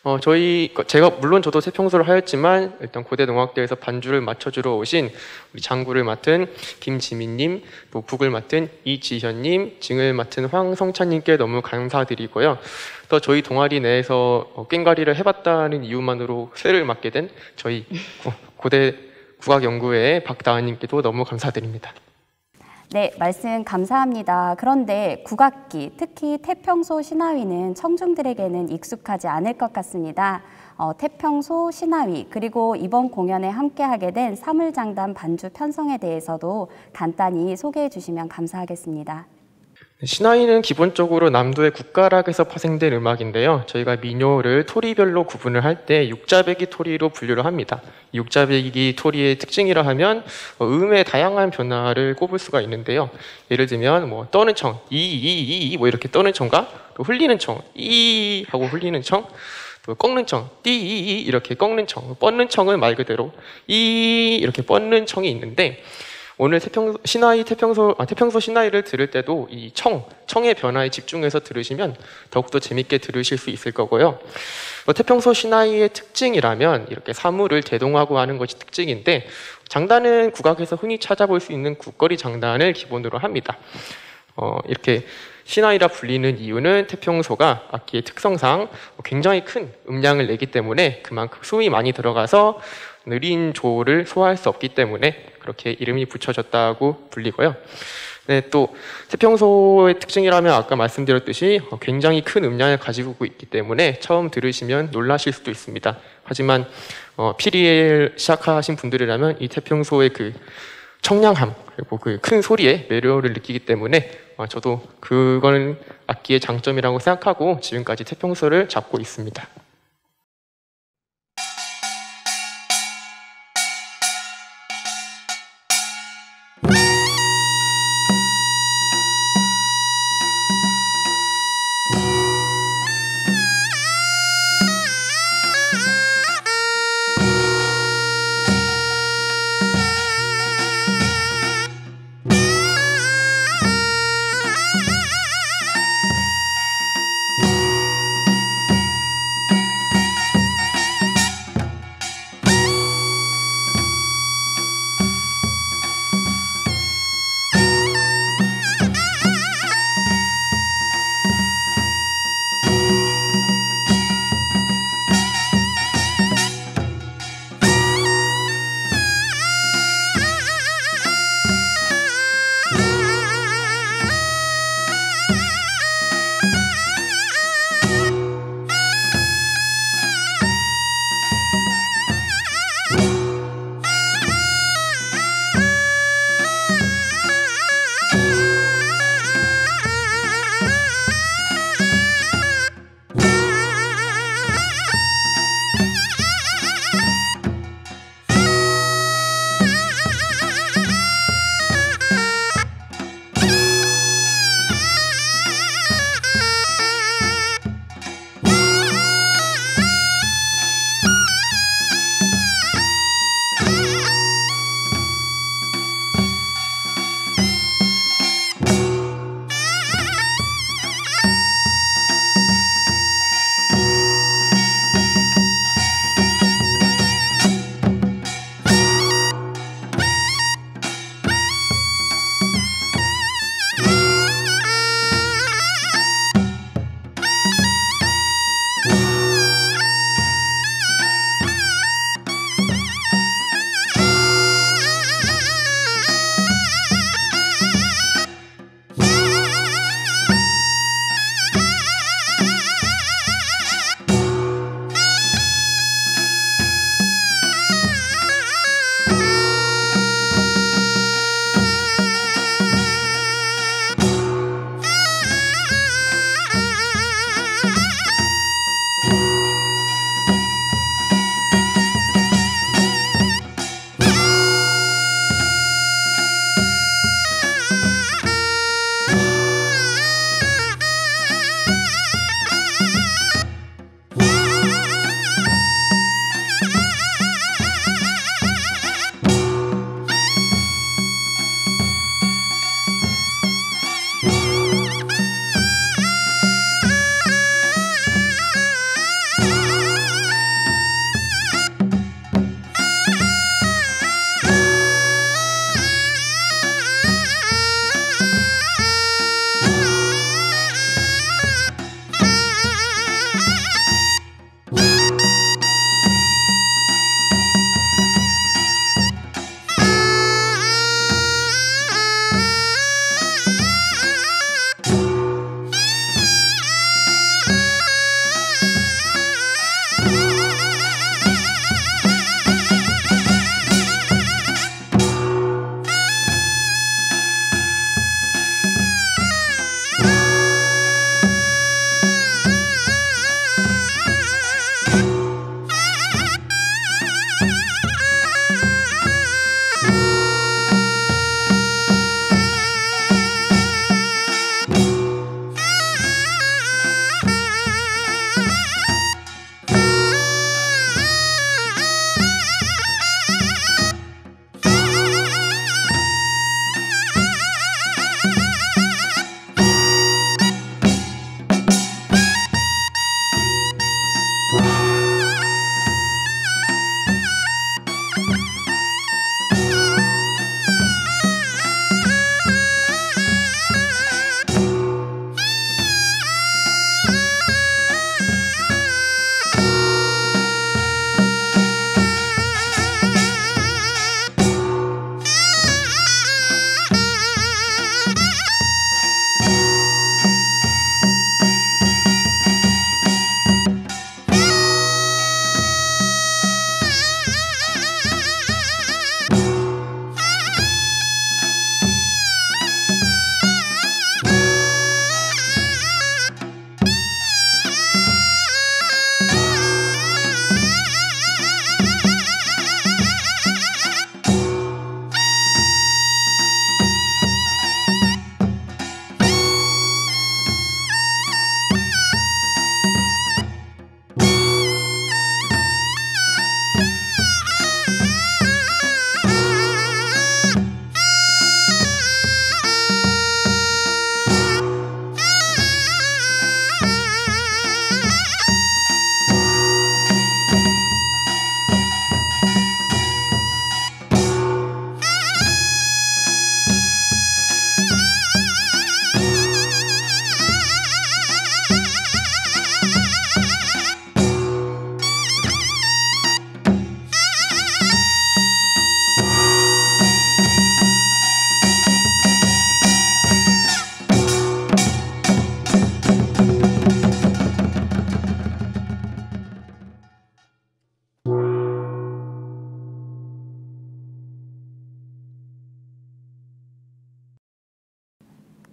어, 저희 제가 물론 저도 태평소를 하였지만 일단 고대농악대에서 반주를 맞춰주러 오신 우리 장구를 맡은 김지민님, 또 북을 맡은 이지현님, 징을 맡은 황성찬님께 너무 감사드리고요. 또 저희 동아리 내에서 어, 꽹과리를 해봤다는 이유만으로 쇠를 맡게 된 저희 고대 국악연구회의 박다은님께도 너무 감사드립니다. 네, 말씀 감사합니다. 그런데 국악기, 특히 태평소 신하위는 청중들에게는 익숙하지 않을 것 같습니다. 어, 태평소 신하위, 그리고 이번 공연에 함께하게 된 사물장단 반주 편성에 대해서도 간단히 소개해 주시면 감사하겠습니다. 신하위는 기본적으로 남도의 국가락에서 파생된 음악인데요. 저희가 민요를 토리별로 구분을 할 때 육자배기 토리로 분류를 합니다. 육자배기 토리의 특징이라 하면 음의 다양한 변화를 꼽을 수가 있는데요. 예를 들면 뭐 떠는 청, 이, 이, 이, 뭐 이렇게 떠는 청과 또 흘리는 청, 이 하고 흘리는 청, 또 꺾는 청, 띠, 이, 이렇게 꺾는 청, 뻗는 청은 말 그대로 이 이렇게 뻗는 청이 있는데, 오늘 태평소, 신하위 태평소, 아, 태평소 신하위를 들을 때도 이 청, 청의 변화에 집중해서 들으시면 더욱더 재밌게 들으실 수 있을 거고요. 어, 태평소 신하위의 특징이라면 이렇게 사물을 대동하고 하는 것이 특징인데, 장단은 국악에서 흔히 찾아볼 수 있는 국거리 장단을 기본으로 합니다. 어, 이렇게 신하위라 불리는 이유는 태평소가 악기의 특성상 굉장히 큰 음량을 내기 때문에 그만큼 수음이 많이 들어가서 느린 조를 소화할 수 없기 때문에 그렇게 이름이 붙여졌다고 불리고요. 네, 또 태평소의 특징이라면 아까 말씀드렸듯이 굉장히 큰 음량을 가지고 있기 때문에 처음 들으시면 놀라실 수도 있습니다. 하지만 어, 피리엘 시작하신 분들이라면 이 태평소의 그 청량함 그리고 그 큰 소리에 매료를 느끼기 때문에 어, 저도 그건 악기의 장점이라고 생각하고 지금까지 태평소를 잡고 있습니다.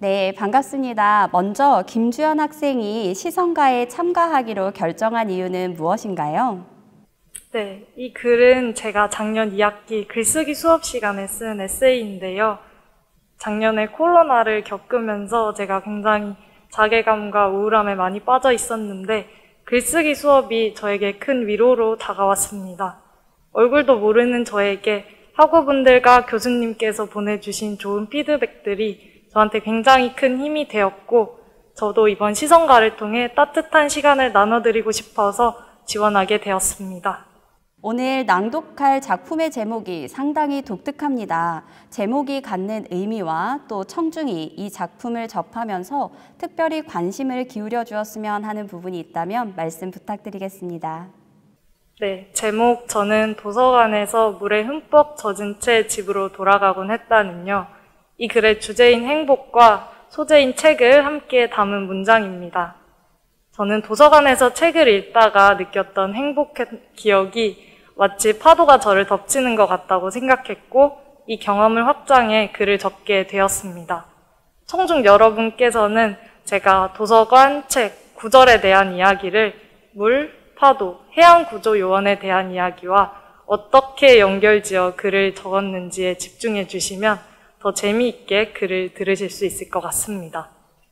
네, 반갑습니다. 먼저 김주연 학생이 시성가에 참가하기로 결정한 이유는 무엇인가요? 네, 이 글은 제가 작년 이 학기 글쓰기 수업 시간에 쓴 에세이인데요. 작년에 코로나를 겪으면서 제가 굉장히 자괴감과 우울함에 많이 빠져 있었는데 글쓰기 수업이 저에게 큰 위로로 다가왔습니다. 얼굴도 모르는 저에게 학우분들과 교수님께서 보내주신 좋은 피드백들이 저한테 굉장히 큰 힘이 되었고 저도 이번 시성가를 통해 따뜻한 시간을 나눠드리고 싶어서 지원하게 되었습니다. 오늘 낭독할 작품의 제목이 상당히 독특합니다. 제목이 갖는 의미와 또 청중이 이 작품을 접하면서 특별히 관심을 기울여 주었으면 하는 부분이 있다면 말씀 부탁드리겠습니다. 네, 제목 저는 도서관에서 물에 흠뻑 젖은 채 집으로 돌아가곤 했다는요. 이 글의 주제인 행복과 소재인 책을 함께 담은 문장입니다. 저는 도서관에서 책을 읽다가 느꼈던 행복의 기억이 마치 파도가 저를 덮치는 것 같다고 생각했고 이 경험을 확장해 글을 적게 되었습니다. 청중 여러분께서는 제가 도서관, 책, 구절에 대한 이야기를 물, 파도, 해양구조요원에 대한 이야기와 어떻게 연결지어 글을 적었는지에 집중해 주시면 더 재미있게 글을 들으실 수 있을 것 같습니다.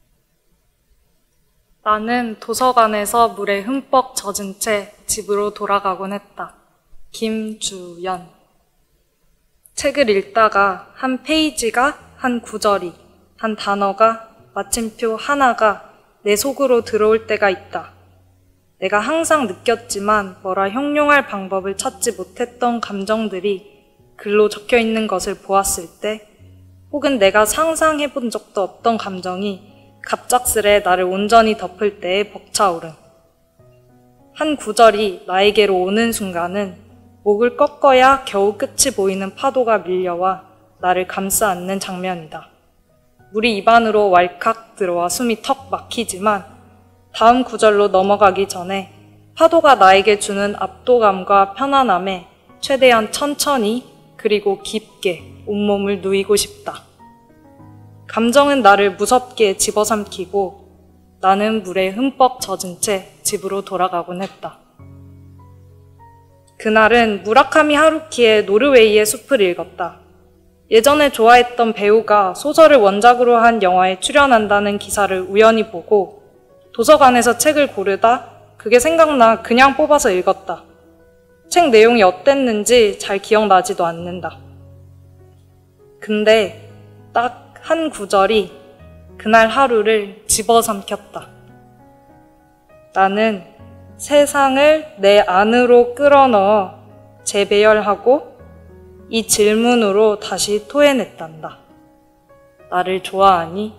나는 도서관에서 물에 흠뻑 젖은 채 집으로 돌아가곤 했다. 김주연. 책을 읽다가 한 페이지가, 한 구절이, 한 단어가, 마침표 하나가 내 속으로 들어올 때가 있다. 내가 항상 느꼈지만 뭐라 형용할 방법을 찾지 못했던 감정들이 글로 적혀 있는 것을 보았을 때, 혹은 내가 상상해 본 적도 없던 감정이 갑작스레 나를 온전히 덮을 때에 벅차오른. 한 구절이 나에게로 오는 순간은 목을 꺾어야 겨우 끝이 보이는 파도가 밀려와 나를 감싸 안는 장면이다. 물이 입안으로 왈칵 들어와 숨이 턱 막히지만 다음 구절로 넘어가기 전에 파도가 나에게 주는 압도감과 편안함에 최대한 천천히 그리고 깊게 온몸을 누이고 싶다. 감정은 나를 무섭게 집어삼키고 나는 물에 흠뻑 젖은 채 집으로 돌아가곤 했다. 그날은 무라카미 하루키의 노르웨이의 숲을 읽었다. 예전에 좋아했던 배우가 소설을 원작으로 한 영화에 출연한다는 기사를 우연히 보고 도서관에서 책을 고르다 그게 생각나 그냥 뽑아서 읽었다. 책 내용이 어땠는지 잘 기억나지도 않는다. 근데 딱 한 구절이 그날 하루를 집어삼켰다. 나는 세상을 내 안으로 끌어넣어 재배열하고 이 질문으로 다시 토해냈단다. 나를 좋아하니?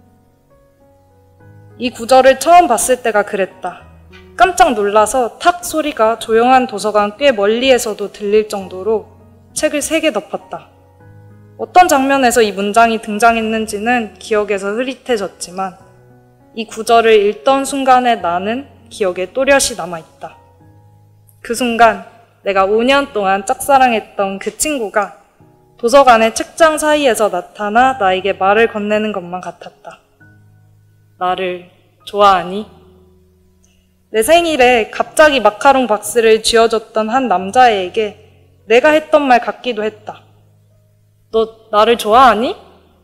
이 구절을 처음 봤을 때가 그랬다. 깜짝 놀라서 탁 소리가 조용한 도서관 꽤 멀리에서도 들릴 정도로 책을 세 개 덮었다. 어떤 장면에서 이 문장이 등장했는지는 기억에서 흐릿해졌지만 이 구절을 읽던 순간의 나는 기억에 또렷이 남아있다. 그 순간 내가 오 년 동안 짝사랑했던 그 친구가 도서관의 책장 사이에서 나타나 나에게 말을 건네는 것만 같았다. 나를 좋아하니? 내 생일에 갑자기 마카롱 박스를 쥐어줬던 한 남자애에게 내가 했던 말 같기도 했다. 너 나를 좋아하니?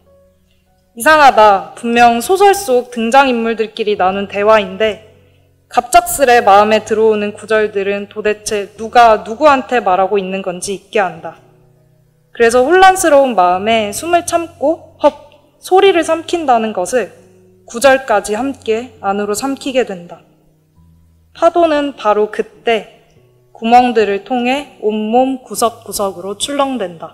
이상하다. 분명 소설 속 등장인물들끼리 나눈 대화인데 갑작스레 마음에 들어오는 구절들은 도대체 누가 누구한테 말하고 있는 건지 잊게 한다. 그래서 혼란스러운 마음에 숨을 참고 헉 소리를 삼킨다는 것을 구절까지 함께 안으로 삼키게 된다. 파도는 바로 그때 구멍들을 통해 온몸 구석구석으로 출렁댄다.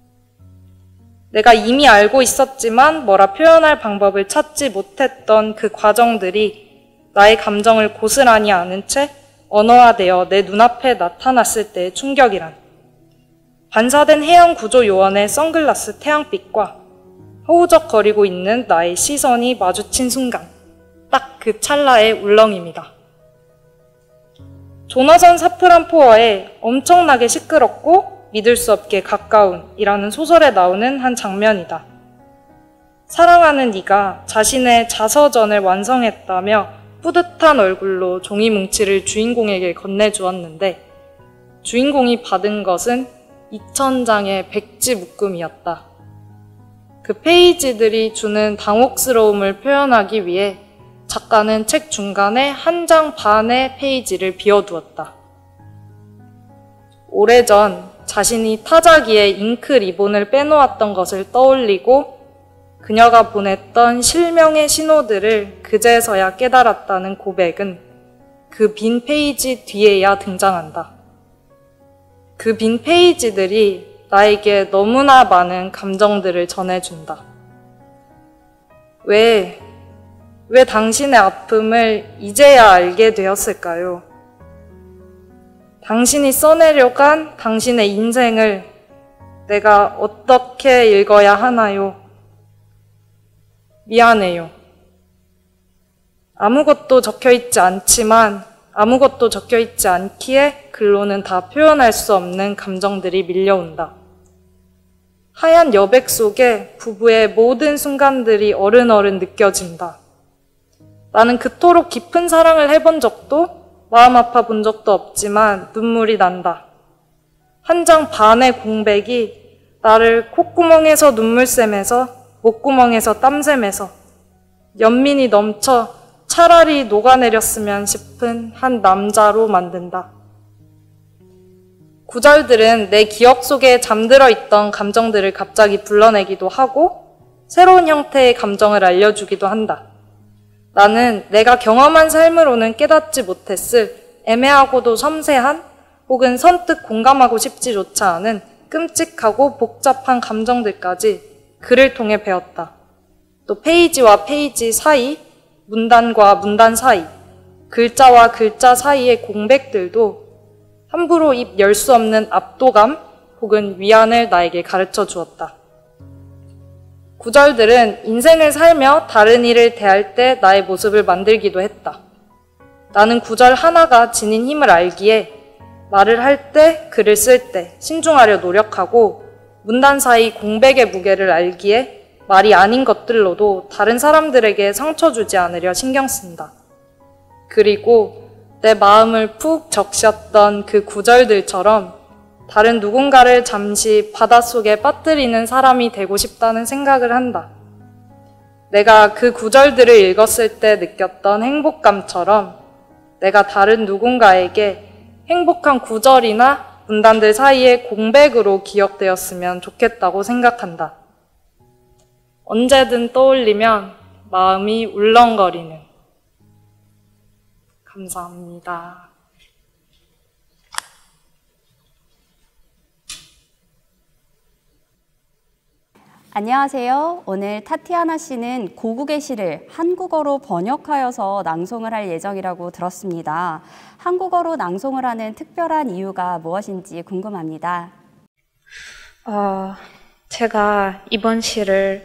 내가 이미 알고 있었지만 뭐라 표현할 방법을 찾지 못했던 그 과정들이 나의 감정을 고스란히 아는 채 언어화되어 내 눈앞에 나타났을 때의 충격이란. 반사된 해양구조요원의 선글라스 태양빛과 허우적거리고 있는 나의 시선이 마주친 순간, 딱 그 찰나의 울렁입니다. 조나선 사프란포어의 엄청나게 시끄럽고 믿을 수 없게 가까운 이라는 소설에 나오는 한 장면이다. 사랑하는 네가 자신의 자서전을 완성했다며 뿌듯한 얼굴로 종이 뭉치를 주인공에게 건네주었는데 주인공이 받은 것은 이천 장의 백지 묶음이었다. 그 페이지들이 주는 당혹스러움을 표현하기 위해 작가는 책 중간에 한 장 반의 페이지를 비워두었다. 오래전 자신이 타자기에 잉크 리본을 빼놓았던 것을 떠올리고 그녀가 보냈던 실명의 신호들을 그제서야 깨달았다는 고백은 그 빈 페이지 뒤에야 등장한다. 그 빈 페이지들이 나에게 너무나 많은 감정들을 전해준다. 왜, 왜 당신의 아픔을 이제야 알게 되었을까요? 당신이 써내려간 당신의 인생을 내가 어떻게 읽어야 하나요? 미안해요. 아무것도 적혀있지 않지만 아무것도 적혀있지 않기에 글로는 다 표현할 수 없는 감정들이 밀려온다. 하얀 여백 속에 부부의 모든 순간들이 어른어른 느껴진다. 나는 그토록 깊은 사랑을 해본 적도 마음 아파 본 적도 없지만 눈물이 난다. 한 장 반의 공백이 나를 콧구멍에서 눈물샘에서 목구멍에서 땀샘에서 연민이 넘쳐 차라리 녹아내렸으면 싶은 한 남자로 만든다. 구절들은 내 기억 속에 잠들어 있던 감정들을 갑자기 불러내기도 하고 새로운 형태의 감정을 알려주기도 한다. 나는 내가 경험한 삶으로는 깨닫지 못했을 애매하고도 섬세한 혹은 선뜻 공감하고 싶지조차 않은 끔찍하고 복잡한 감정들까지 글을 통해 배웠다. 또 페이지와 페이지 사이, 문단과 문단 사이, 글자와 글자 사이의 공백들도 함부로 입 열 수 없는 압도감 혹은 위안을 나에게 가르쳐 주었다. 구절들은 인생을 살며 다른 이를 대할 때 나의 모습을 만들기도 했다. 나는 구절 하나가 지닌 힘을 알기에 말을 할 때, 글을 쓸 때 신중하려 노력하고 문단 사이 공백의 무게를 알기에 말이 아닌 것들로도 다른 사람들에게 상처 주지 않으려 신경 쓴다. 그리고 내 마음을 푹 적셨던 그 구절들처럼 다른 누군가를 잠시 바닷속에 빠뜨리는 사람이 되고 싶다는 생각을 한다. 내가 그 구절들을 읽었을 때 느꼈던 행복감처럼 내가 다른 누군가에게 행복한 구절이나 문단들 사이의 공백으로 기억되었으면 좋겠다고 생각한다. 언제든 떠올리면 마음이 울렁거리는. 감사합니다. 안녕하세요. 오늘 타티아나 씨는 고국의 시를 한국어로 번역하여서 낭송을 할 예정이라고 들었습니다. 한국어로 낭송을 하는 특별한 이유가 무엇인지 궁금합니다. 어, 제가 이번 시를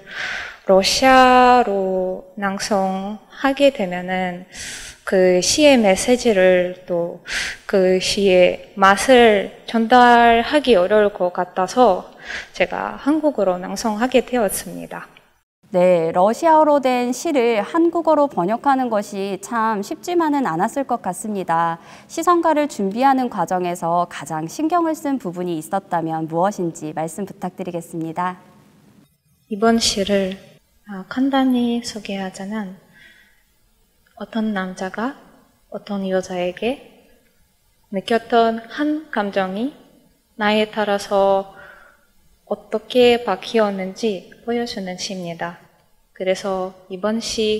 러시아로 낭송하게 되면은 그 시의 메시지를 또 그 시의 맛을 전달하기 어려울 것 같아서 제가 한국어로 낭송하게 되었습니다. 네, 러시아어로 된 시를 한국어로 번역하는 것이 참 쉽지만은 않았을 것 같습니다. 시성가를 준비하는 과정에서 가장 신경을 쓴 부분이 있었다면 무엇인지 말씀 부탁드리겠습니다. 이번 시를 간단히 소개하자면 어떤 남자가 어떤 여자에게 느꼈던 한 감정이 나에 따라서 어떻게 바뀌었는지 보여주는 시입니다. 그래서 이번 시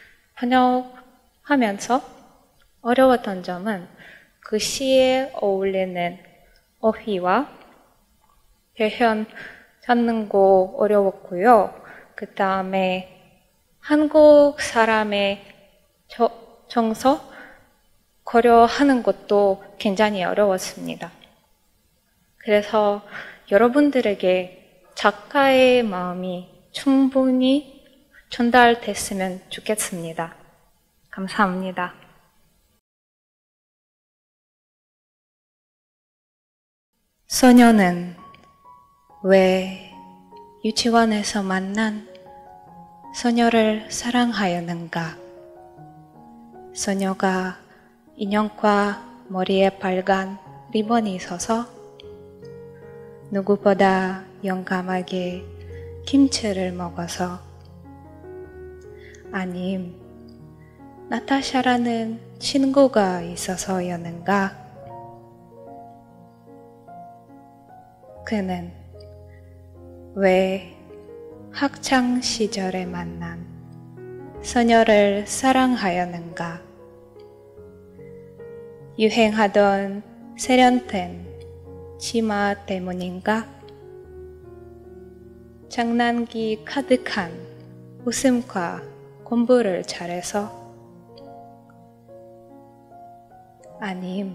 번역하면서 어려웠던 점은 그 시에 어울리는 어휘와 표현 찾는 거 어려웠고요. 그 다음에 한국 사람의 저, 정서 고려하는 것도 굉장히 어려웠습니다. 그래서 여러분들에게 작가의 마음이 충분히 전달됐으면 좋겠습니다. 감사합니다. 소녀는 왜 유치원에서 만난 소녀를 사랑하였는가? 소녀가 인형과 머리에 빨간 리본이 있어서 누구보다 용감하게 김치를 먹어서, 아님 나타샤라는 친구가 있어서였는가? 그는 왜 학창 시절에 만난 소녀를 사랑하였는가? 유행하던 세련된 치마 때문인가? 장난기 가득한 웃음과 공부를 잘해서? 아님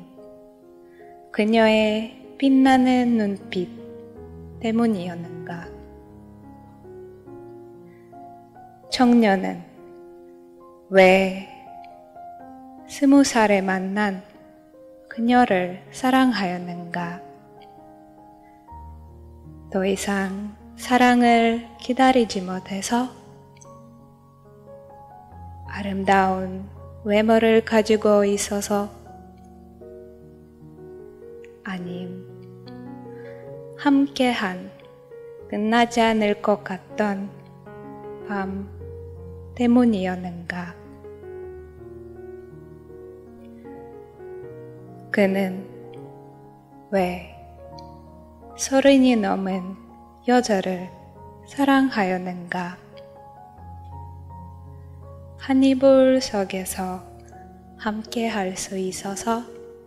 그녀의 빛나는 눈빛 때문이었는가? 청년은 왜 스무 살에 만난 그녀를 사랑하였는가? 더 이상 사랑을 기다리지 못해서 아름다운 외모를 가지고 있어서? 아님 함께한 끝나지 않을 것 같던 밤 때문이었는가? 그는 왜 서른이 넘은 여자를 사랑하였는가? 한 이불 속에서 함께 할 수 있어서?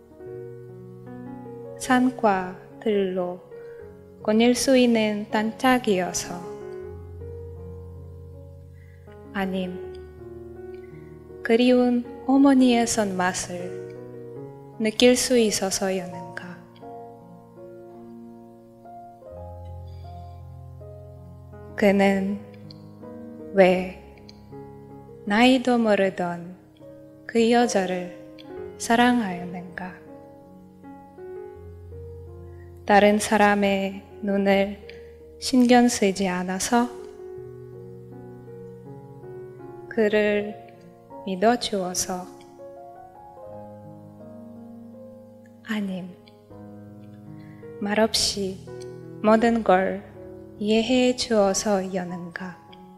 산과 들로 거닐 수 있는 단짝이어서? 아님 그리운 어머니의 손맛을 느낄 수 있어서였는가? 그는 왜 나이도 모르던 그 여자를 사랑하였는가? 다른 사람의 눈을 신경 쓰지 않아서? 그를 믿어주어서? 아님 말없이 모든 걸 이해해 주어서였는가?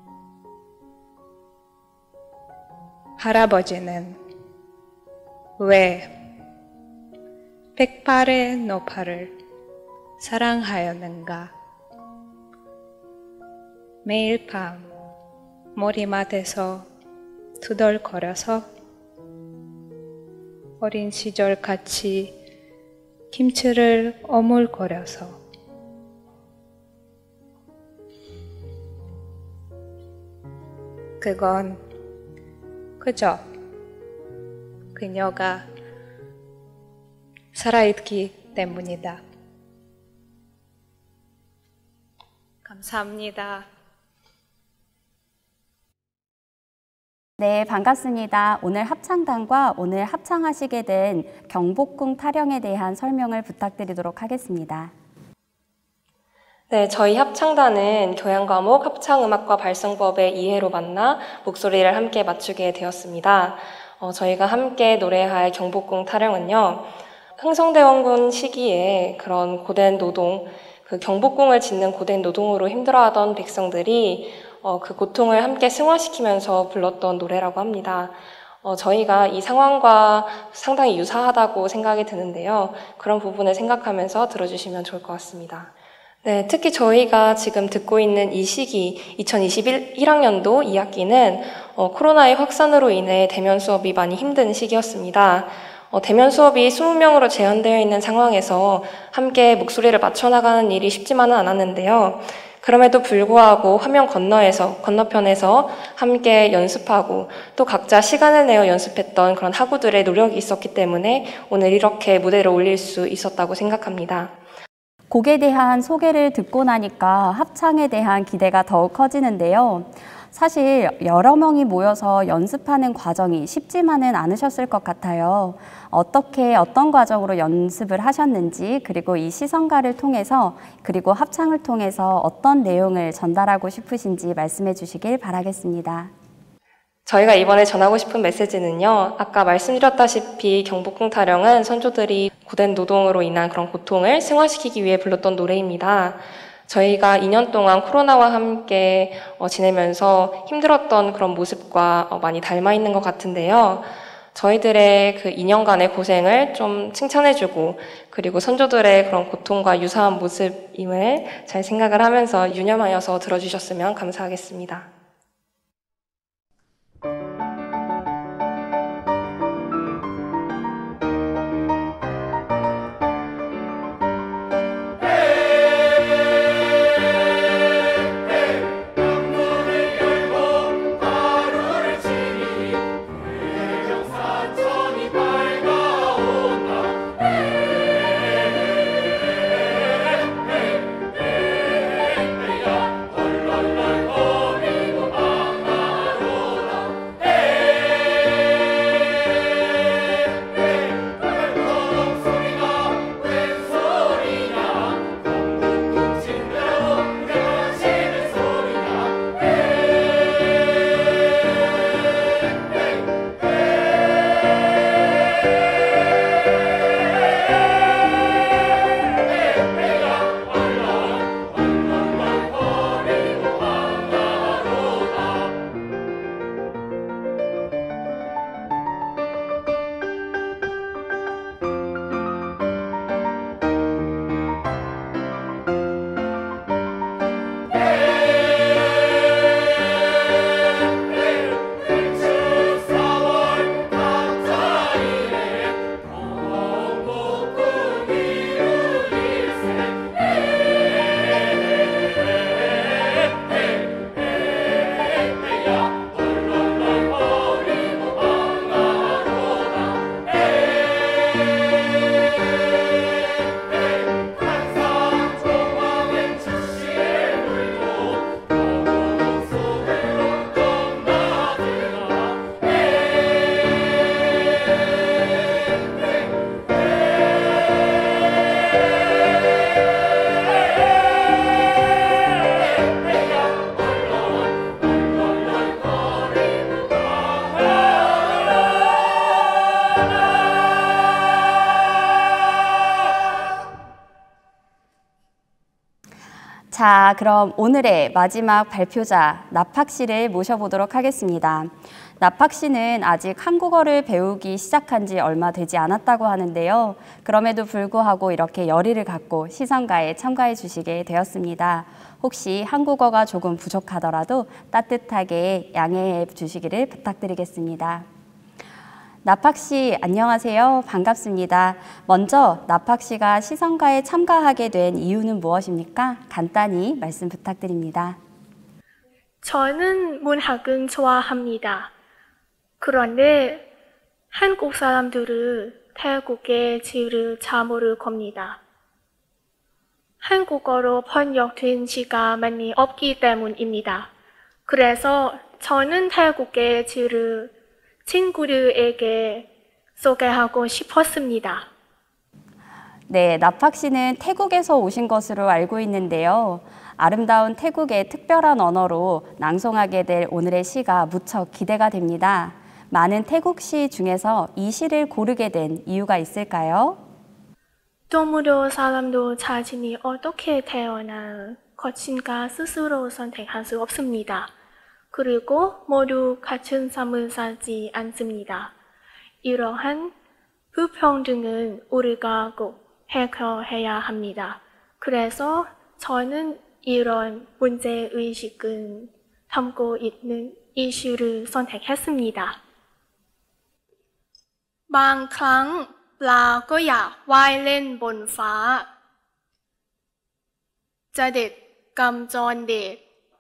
할아버지는 왜 백팔의 노파를 사랑하였는가? 매일 밤 머리맡에서 투덜거려서? 어린 시절 같이 김치를 어물거려서? 그건 그저 그녀가 살아있기 때문이다. 감사합니다. 네, 반갑습니다. 오늘 합창단과 오늘 합창하시게 된 경복궁 타령에 대한 설명을 부탁드리도록 하겠습니다. 네, 저희 합창단은 교양과목 합창음악과 발성법의 이해로 만나 목소리를 함께 맞추게 되었습니다. 어, 저희가 함께 노래할 경복궁 타령은요, 흥성대원군 시기에 그런 고된 노동, 그 경복궁을 짓는 고된 노동으로 힘들어하던 백성들이 어, 그 고통을 함께 승화시키면서 불렀던 노래라고 합니다. 어, 저희가 이 상황과 상당히 유사하다고 생각이 드는데요. 그런 부분을 생각하면서 들어주시면 좋을 것 같습니다. 네, 특히 저희가 지금 듣고 있는 이 시기, 이천이십일 학년도 이 학기는 어, 코로나의 확산으로 인해 대면 수업이 많이 힘든 시기였습니다. 어, 대면 수업이 이십 명으로 제한되어 있는 상황에서 함께 목소리를 맞춰나가는 일이 쉽지만은 않았는데요. 그럼에도 불구하고 화면 건너에서, 건너편에서 함께 연습하고 또 각자 시간을 내어 연습했던 그런 학우들의 노력이 있었기 때문에 오늘 이렇게 무대를 올릴 수 있었다고 생각합니다. 곡에 대한 소개를 듣고 나니까 합창에 대한 기대가 더욱 커지는데요. 사실 여러 명이 모여서 연습하는 과정이 쉽지만은 않으셨을 것 같아요. 어떻게 어떤 과정으로 연습을 하셨는지, 그리고 이 시성가를 통해서, 그리고 합창을 통해서 어떤 내용을 전달하고 싶으신지 말씀해 주시길 바라겠습니다. 저희가 이번에 전하고 싶은 메시지는요, 아까 말씀드렸다시피 경복궁 타령은 선조들이 고된 노동으로 인한 그런 고통을 승화시키기 위해 불렀던 노래입니다. 저희가 이 년 동안 코로나와 함께 어, 지내면서 힘들었던 그런 모습과 어, 많이 닮아 있는 것 같은데요. 저희들의 그 이 년간의 고생을 좀 칭찬해주고, 그리고 선조들의 그런 고통과 유사한 모습임을 잘 생각을 하면서 유념하여서 들어주셨으면 감사하겠습니다. 자, 그럼 오늘의 마지막 발표자 나팍 씨를 모셔보도록 하겠습니다. 나팍 씨는 아직 한국어를 배우기 시작한 지 얼마 되지 않았다고 하는데요. 그럼에도 불구하고 이렇게 열의를 갖고 시성가에 참가해 주시게 되었습니다. 혹시 한국어가 조금 부족하더라도 따뜻하게 양해해 주시기를 부탁드리겠습니다. 나팍 씨, 안녕하세요. 반갑습니다. 먼저 나팍 씨가 시성가에 참가하게 된 이유는 무엇입니까? 간단히 말씀 부탁드립니다. 저는 문학을 좋아합니다. 그런데 한국 사람들은 태국의 지를 잘 모를 겁니다. 한국어로 번역된 시가 많이 없기 때문입니다. 그래서 저는 태국의 지를 친구들에게 소개하고 싶었습니다. 네, 나팍 씨는 태국에서 오신 것으로 알고 있는데요. 아름다운 태국의 특별한 언어로 낭송하게 될 오늘의 시가 무척 기대가 됩니다. 많은 태국 시 중에서 이 시를 고르게 된 이유가 있을까요? 동물도 사람도 자신이 어떻게 태어날 것인가 스스로 선택할 수 없습니다. 그리고 모두 같은 삶을 살지 않습니다. 이러한 불평등은 우리가 꼭 해결해야 합니다. 그래서 저는 이런 문제의식을 담고 있는 이 시를 선택했습니다. บางครั้งปลาก็อยากว่ายเล่นบนฟ้าจะเด็ดกำจรเดช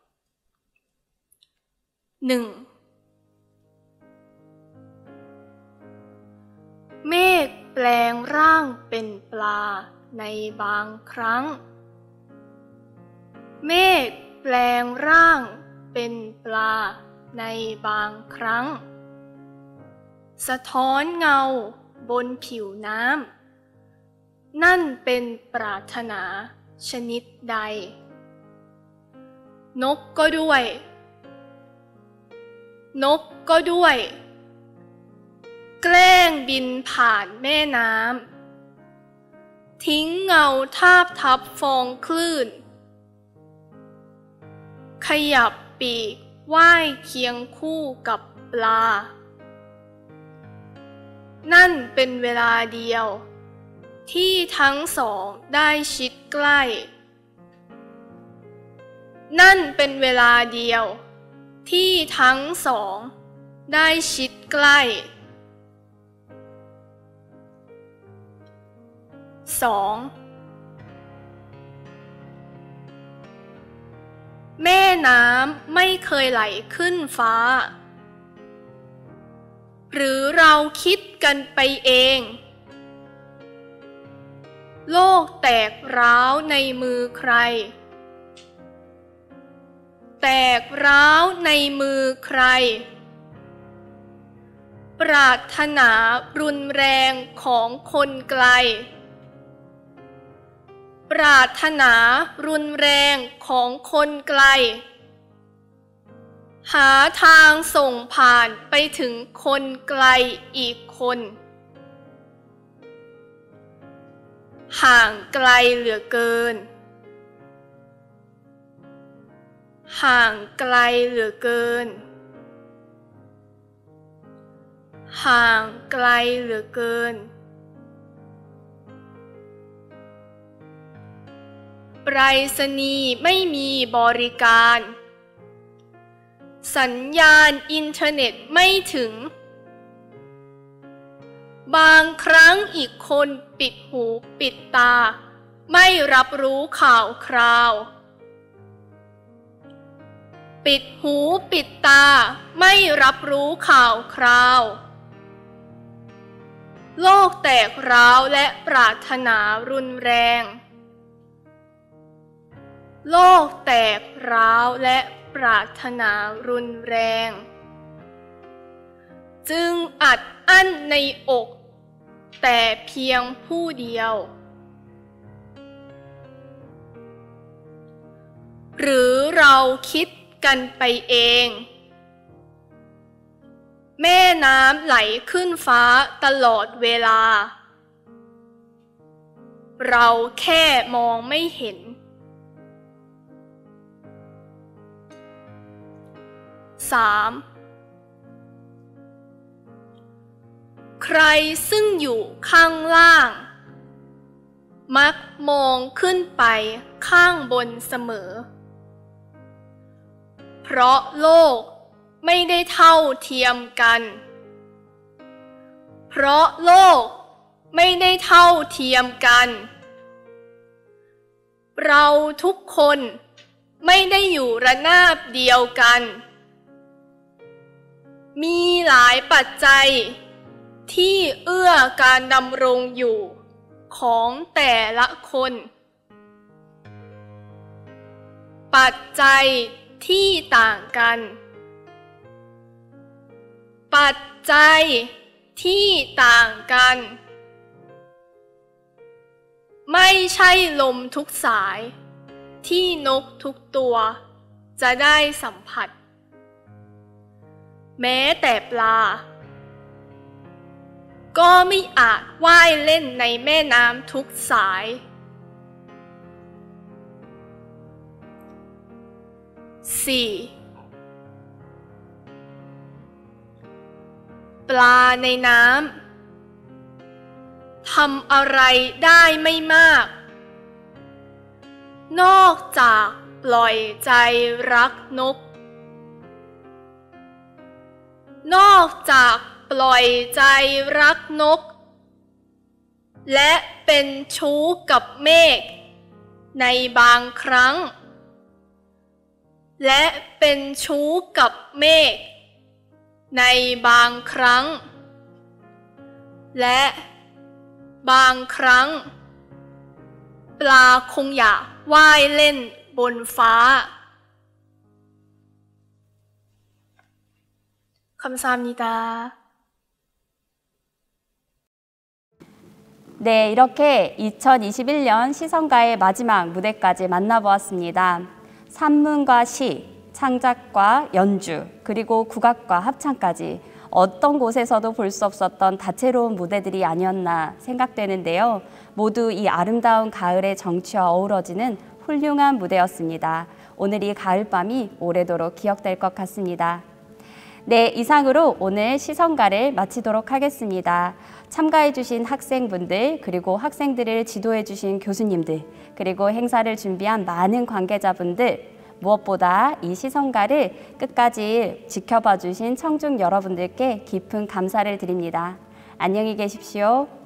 หนึ่ง เมฆแปลงร่างเป็นปลาในบางครั้งเมฆแปลงร่างเป็นปลาในบางครั้งสะท้อนเงาบนผิวน้ำนั่นเป็นปรารถนาชนิดใดนกก็ด้วยนกก็ด้วยแกล้งบินผ่านแม่น้ำทิ้งเงาทาบทับฟองคลื่นขยับปีกว่ายเคียงคู่กับปลานั่นเป็นเวลาเดียวที่ทั้งสองได้ชิดใกล้นั่นเป็นเวลาเดียวที่ทั้งสองได้ชิดใกล้สองแม่น้ำไม่เคยไหลขึ้นฟ้าหรือเราคิดกันไปเองโลกแตกร้าวในมือใครแตกร้าวในมือใครปรารถนารุนแรงของคนไกลปรารถนารุนแรงของคนไกลหาทางส่งผ่านไปถึงคนไกลอีกคนห่างไกลเหลือเกินห่างไกลเหลือเกินห่างไกลเหลือเกินไปรษณีย์ไม่มีบริการสัญญาณอินเทอร์เน็ตไม่ถึงบางครั้งอีกคนปิดหูปิดตาไม่รับรู้ข่าวคราวปิดหูปิดตาไม่รับรู้ข่าวคราวโลกแตกร้าวและปรารถนารุนแรงโลกแตกร้าวและปรารถนารุนแรงจึงอัดอั้นในอกแต่เพียงผู้เดียวหรือเราคิดกันไปเองแม่น้ำไหลขึ้นฟ้าตลอดเวลาเราแค่มองไม่เห็นสามใครซึ่งอยู่ข้างล่างมักมองขึ้นไปข้างบนเสมอเพราะโลกไม่ได้เท่าเทียมกันเพราะโลกไม่ได้เท่าเทียมกันเราทุกคนไม่ได้อยู่ระนาบเดียวกันมีหลายปัจจัยที่เอื้อการดำรงอยู่ของแต่ละคนปัจจัยที่ต่างกันปัจจัยที่ต่างกันไม่ใช่ลมทุกสายที่นกทุกตัวจะได้สัมผัสแม้แต่ปลาก็ไม่อาจว่ายเล่นในแม่น้ำทุกสายสี่ปลาในน้ำทำอะไรได้ไม่มากนอกจากปล่อยใจรักนกนอกจากปล่อยใจรักนกและเป็นชู้กับเมฆในบางครั้งและเป็นชู้กับเมฆในบางครั้งและบางครั้งปลาคงอยากว่ายเล่นบนฟ้า 감사합니다. 네, 이렇게 이천이십일 년 시성가의 마지막 무대까지 만나보았습니다. 산문과 시, 창작과 연주, 그리고 국악과 합창까지 어떤 곳에서도 볼 수 없었던 다채로운 무대들이 아니었나 생각되는데요. 모두 이 아름다운 가을의 정취와 어우러지는 훌륭한 무대였습니다. 오늘 이 가을밤이 오래도록 기억될 것 같습니다. 네, 이상으로 오늘 시성가를 마치도록 하겠습니다. 참가해주신 학생분들, 그리고 학생들을 지도해주신 교수님들, 그리고 행사를 준비한 많은 관계자분들, 무엇보다 이 시성가를 끝까지 지켜봐 주신 청중 여러분들께 깊은 감사를 드립니다. 안녕히 계십시오.